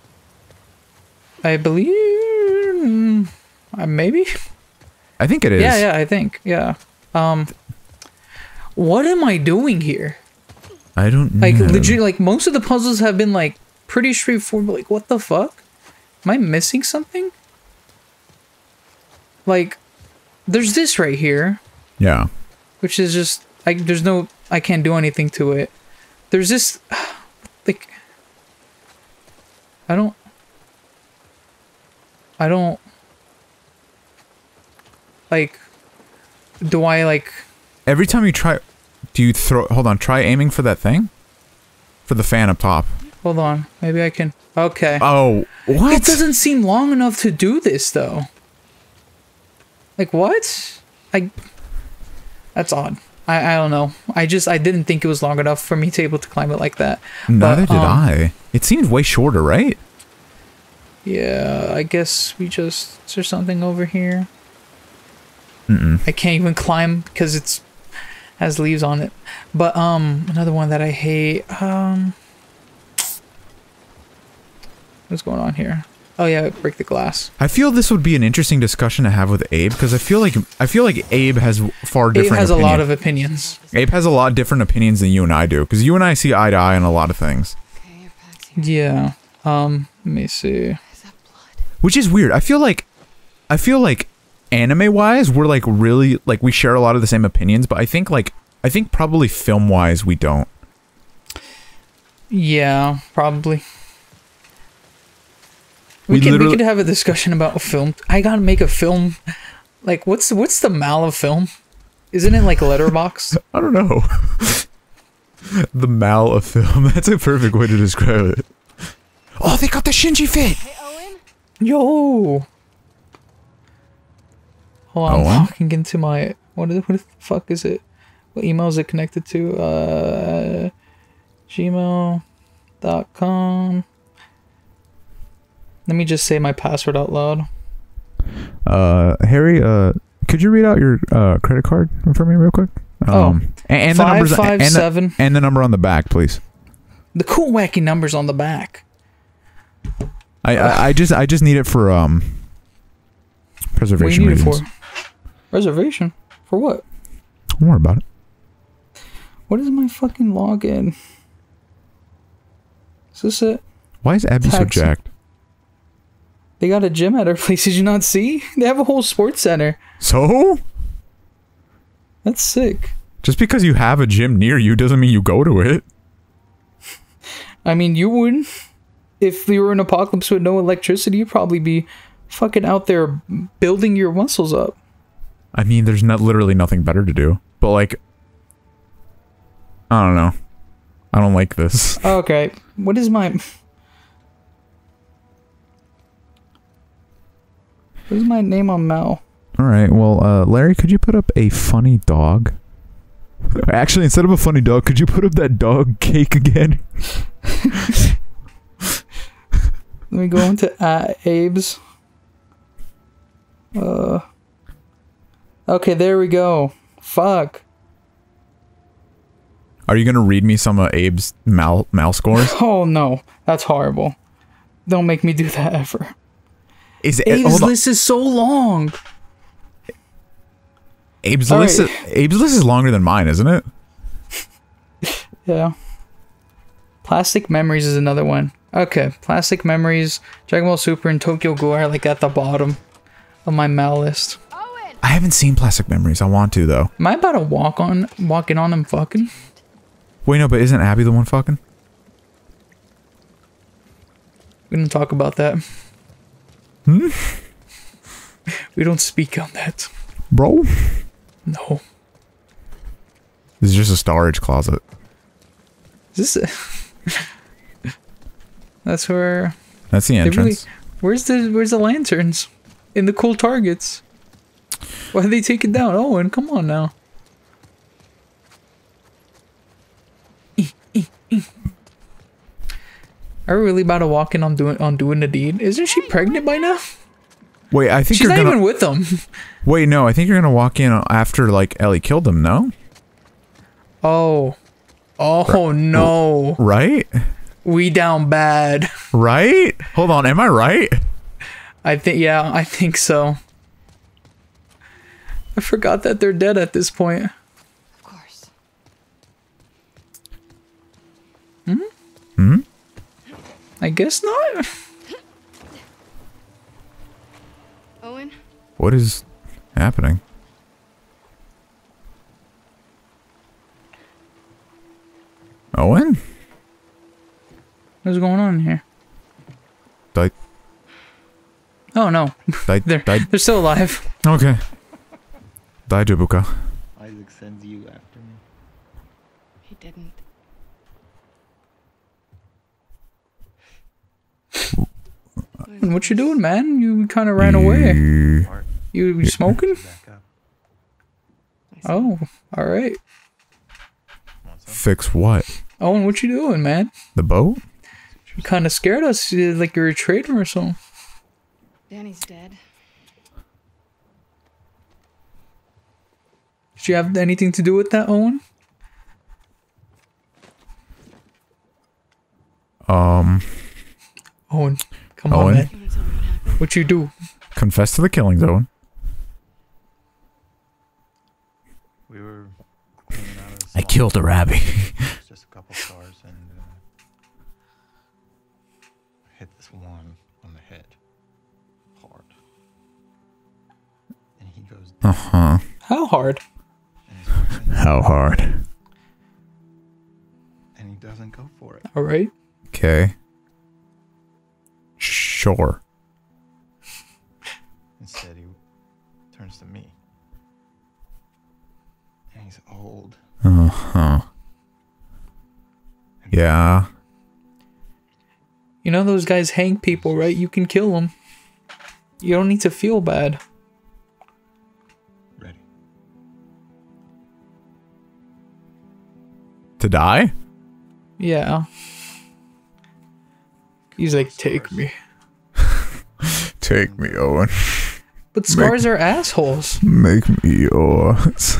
I believe, mm, uh, maybe. I think it is. Yeah, yeah, I think, yeah. Um, what am I doing here? I don't know. Like legit, like most of the puzzles have been like pretty straightforward. But, like, what the fuck? Am I missing something? Like, there's this right here, Yeah. which is just like there's no, I can't do anything to it. There's this, like, I don't, I don't, like, do I like? Every time you try, do you throw? Hold on. Try aiming for that thing. For the fan up top. Hold on, maybe I can. Okay. Oh, what? It doesn't seem long enough to do this though. Like what? I. That's odd. I I don't know. I just I didn't think it was long enough for me to able to climb it like that. Neither But, did um, I. It seems way shorter, right? Yeah, I guess we just. Is there something over here? Mm-mm. I can't even climb because it's has leaves on it. But um, another one that I hate. Um, what's going on here? Oh yeah, break the glass. I feel this would be an interesting discussion to have with Abe because I feel like I feel like Abe has far different. It has opinion. a lot of opinions. Abe has a lot different opinions than you and I do because you and I see eye to eye on a lot of things. Okay, your pack's here. Yeah. Um. Let me see. Is that blood? Which is weird. I feel like, I feel like, anime wise, we're like really like we share a lot of the same opinions, but I think like I think probably film wise we don't. Yeah, probably. We We, can we literally- could have a discussion about a film. I gotta make a film. Like, what's what's the mal of film? Isn't it like Letterbox? I don't know. The mal of film. That's a perfect way to describe it. Oh, they got the Shinji fit. Hey, Owen? Yo. Hold on, I'm Owen? walking into my what is what the fuck is it? What email is it connected to? Uh, gmail dot com. Let me just say my password out loud. Uh, Harry, uh, could you read out your uh credit card for me real quick? Oh. Um, and, and the Five numbers five and, the, seven. and the number on the back, please. The cool wacky numbers on the back. I, I I just I just need it for um What do preservation you need it reasons. for? Reservation? For what? Don't worry about it. What is my fucking login? Is this it? Why is Abby so Taxi. jacked? They got a gym at our place. Did you not see? They have a whole sports center. So? That's sick. Just because you have a gym near you doesn't mean you go to it. I mean, you would. If you were in apocalypse with no electricity, you'd probably be fucking out there building your muscles up. I mean, there's not literally nothing better to do. But like, I don't know. I don't like this. Okay, what is my... What is my name on Mal? All right. Well, uh, Larry, could you put up a funny dog? Actually, instead of a funny dog, could you put up that dog cake again? Let me go into uh, Abe's. Uh. Okay, there we go. Fuck. Are you gonna read me some of Abe's mal mal scores? Oh no, that's horrible. Don't make me do that ever. Is it, Abe's hold on. list is so long. Abe's All list. right. Is, Abe's list is longer than mine, isn't it? Yeah. Plastic Memories is another one. Okay, Plastic Memories, Dragon Ball Super, and Tokyo Ghoul are like at the bottom of my Mal list. Owen! I haven't seen Plastic Memories. I want to though. Am I about to walk on, walking on them fucking? Wait, no, but isn't Abby the one fucking? We're gonna talk about that. Hmm? We don't speak on that. Bro? No. This is just a storage closet. Is this a That's where That's the they really, entrance. Where's the where's the lanterns? In the cool targets. Why did they take it down? Oh, and come on now. Are we really about to walk in on doing on doing the deed? Isn't she pregnant by now? Wait, I think She's you're not gonna. even with them. Wait, no, I think you're gonna walk in after like Ellie killed him. No, Oh. Oh no. right? We down bad. Right? Hold on, am I right? I think yeah, I think so. I forgot that they're dead at this point. Of course. Hmm? Hmm. I guess not. Owen? What is happening? Owen? What's going on here? Died. Oh no. Died. They're Died. they're still alive. Okay. Died, Jabuka. Isaac sends you after me. He didn't. And what you doing, man? You kind of ran away. You- You, you smoking? Back up. Oh, all right. Want some? Fix what? Owen, what you doing, man? The boat? You kind of scared us, uh, like you're a traitor or something. Danny's dead. Did you have anything to do with that, Owen? Um, Owen, come Owen? on, man. You wanna tell me what happened? What you do? confess to the killings, Owen. We were cleaning out of the I swamp. killed a rabbit. It's just a couple scars and uh, hit this one on the head hard. And he goes Uh down huh. How hard? and he's watching How hard? and he doesn't go for it. All right. Okay. Sure. Instead, he turns to me. And he's old. Uh huh. And Yeah. You know those guys hang people, right? You can kill them. You don't need to feel bad. ready. To die? Yeah. He's like, take me. Take me, Owen. But scars are assholes. Make me yours.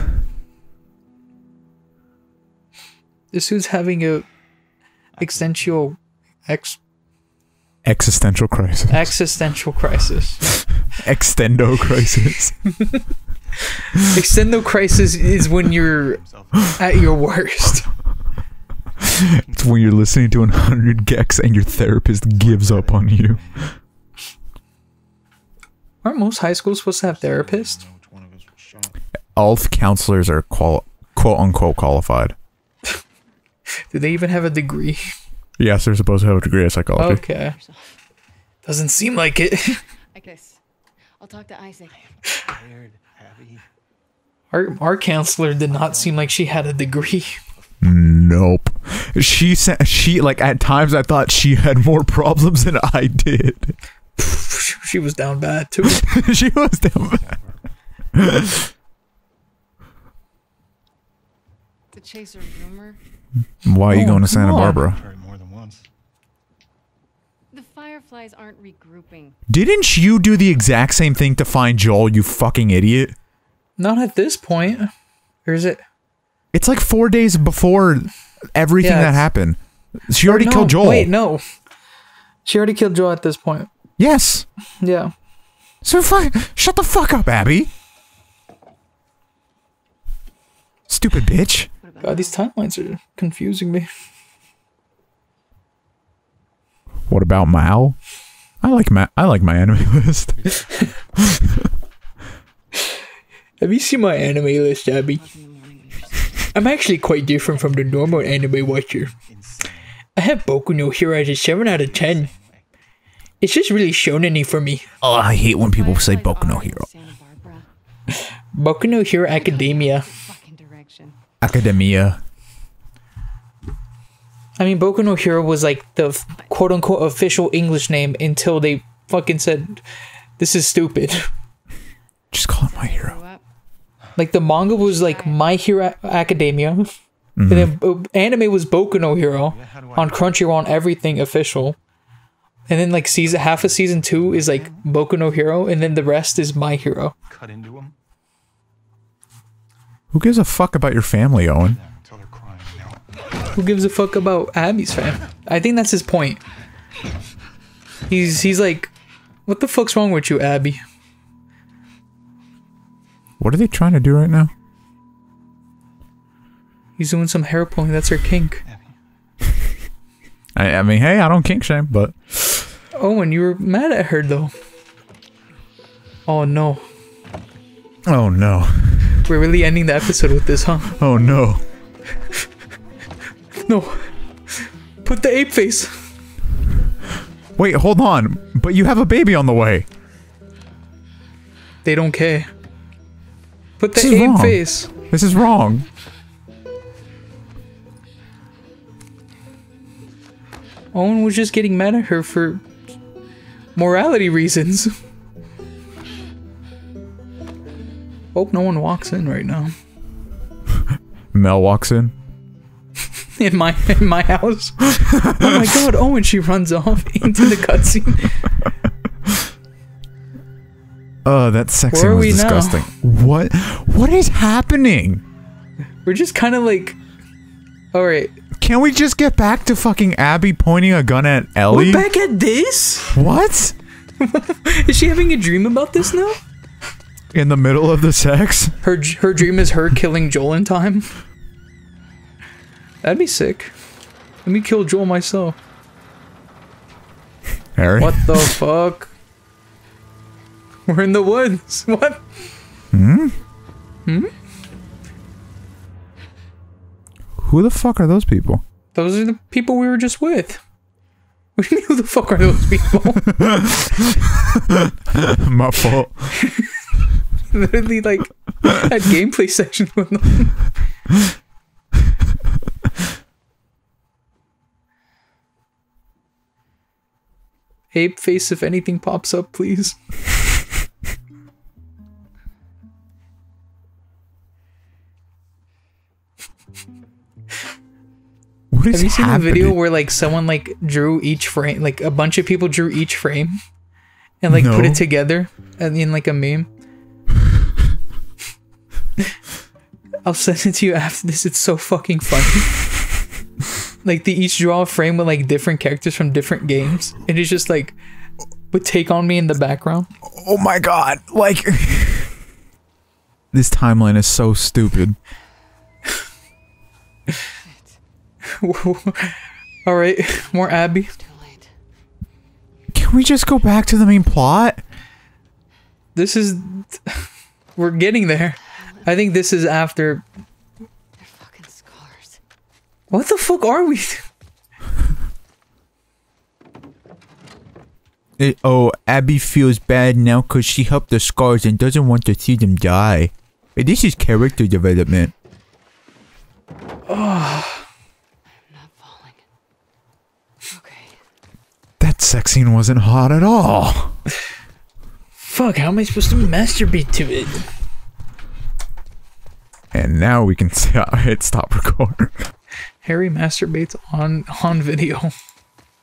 This dude's having a existential ex Existential crisis. existential crisis. Extendo crisis. Extendo crisis is when you're Himself. at your worst. It's when you're listening to one hundred gex and your therapist gives up on you. Aren't most high schools supposed to have therapists? Know which one of us was shot. All counselors are qual- quote unquote qualified. Do they even have a degree? Yes, they're supposed to have a degree in psychology. Okay. Doesn't seem like it. I guess. I'll talk to Isaac. Tired, Abby. Our our counselor did not seem like she had a degree. Nope. She said she like at times I thought she had more problems than I did. She was down bad too. She was down. To chase a rumor. Why are you Oh, going to come Santa on. Barbara? Heard more than once. The Fireflies aren't regrouping. Didn't you do the exact same thing to find Joel, you fucking idiot? Not at this point. Or is it? It's like four days before everything Yeah, that it's- happened. She already no, killed Joel. Wait, no. She already killed Joel at this point. Yes. Yeah. So fine. Shut the fuck up, Abby. Stupid bitch. What about God, these timelines are confusing me. What about Mal? I like Ma- I like my enemy list. Have you seen my anime list, Abby? in the morning when you're sleeping? I'm actually quite different from the normal anime watcher. Insane. I have Boku no Hero as a seven out of ten. It's just really shonen-y for me. Oh, I hate when people say Boku no Hero. Boku no Hero Academia. Fucking direction. Academia. I mean, Boku no Hero was like the f- quote-unquote official English name until they fucking said, this is stupid. Just call it My Hero. Grow up. Like, the manga was like My Hero Academia. And then uh, anime was Boku no Hero on Crunchyroll on everything official. And then like season half of season two is like Boku no Hero, and then the rest is My Hero. Cut into them Who gives a fuck about your family, Owen? until they're crying. Now, Who gives a fuck about Abby's fam? I think that's his point. He's he's like, what the fuck's wrong with you, Abby? What are they trying to do right now? He's doing some hair pulling. That's her kink. I, I mean, hey, I don't kink shame, but Oh, and you were mad at her though. Oh no, oh no, we're really ending the episode with this, huh? oh no. No, put the ape face. Wait, hold on. But you have a baby on the way. They don't care. Put the This is ape wrong. face. This is wrong. Owen was just getting mad at her for morality reasons. Hope no one walks in right now. Mel walks in. In my in my house. Oh my god, Owen, she runs off into the cutscene. Oh, that sex Where scene are was we now? disgusting. What? What is happening? We're just kind of like, alright, Can't we just get back to fucking Abby pointing a gun at Ellie? we're back at this? What? Is she having a dream about this now? In the middle of the sex? Her her dream is her killing Joel in time? That'd be sick. Let me kill Joel myself. Harry? What the fuck? We're in the woods. What? Hmm? Hmm? Who the fuck are those people? Those are the people we were just with. What do you mean, who the fuck are those people? My fault. Literally, like, had gameplay sections with them. Ape face, if anything pops up, please. What is Have you seen happening? the video where like someone like drew each frame, like a bunch of people drew each frame, and like put No. it together and in like a meme? I'll send it to you after this. It's so fucking funny. Like they each draw a frame with like different characters from different games, and it's just like would Take On Me in the background. Oh my god, like this timeline is so stupid. All right, more Abby. Too late. Can we just go back to the main plot? This is we're getting there. I think this is after. They're fucking scars. What the fuck are we? It, oh, Abby feels bad now because she helped the scars and doesn't want to see them die. Hey, this is character development. I'm not falling. Okay. That sex scene wasn't hot at all. Fuck, how am I supposed to masturbate to it? And now we can see hit stop record. Harry masturbates on on video.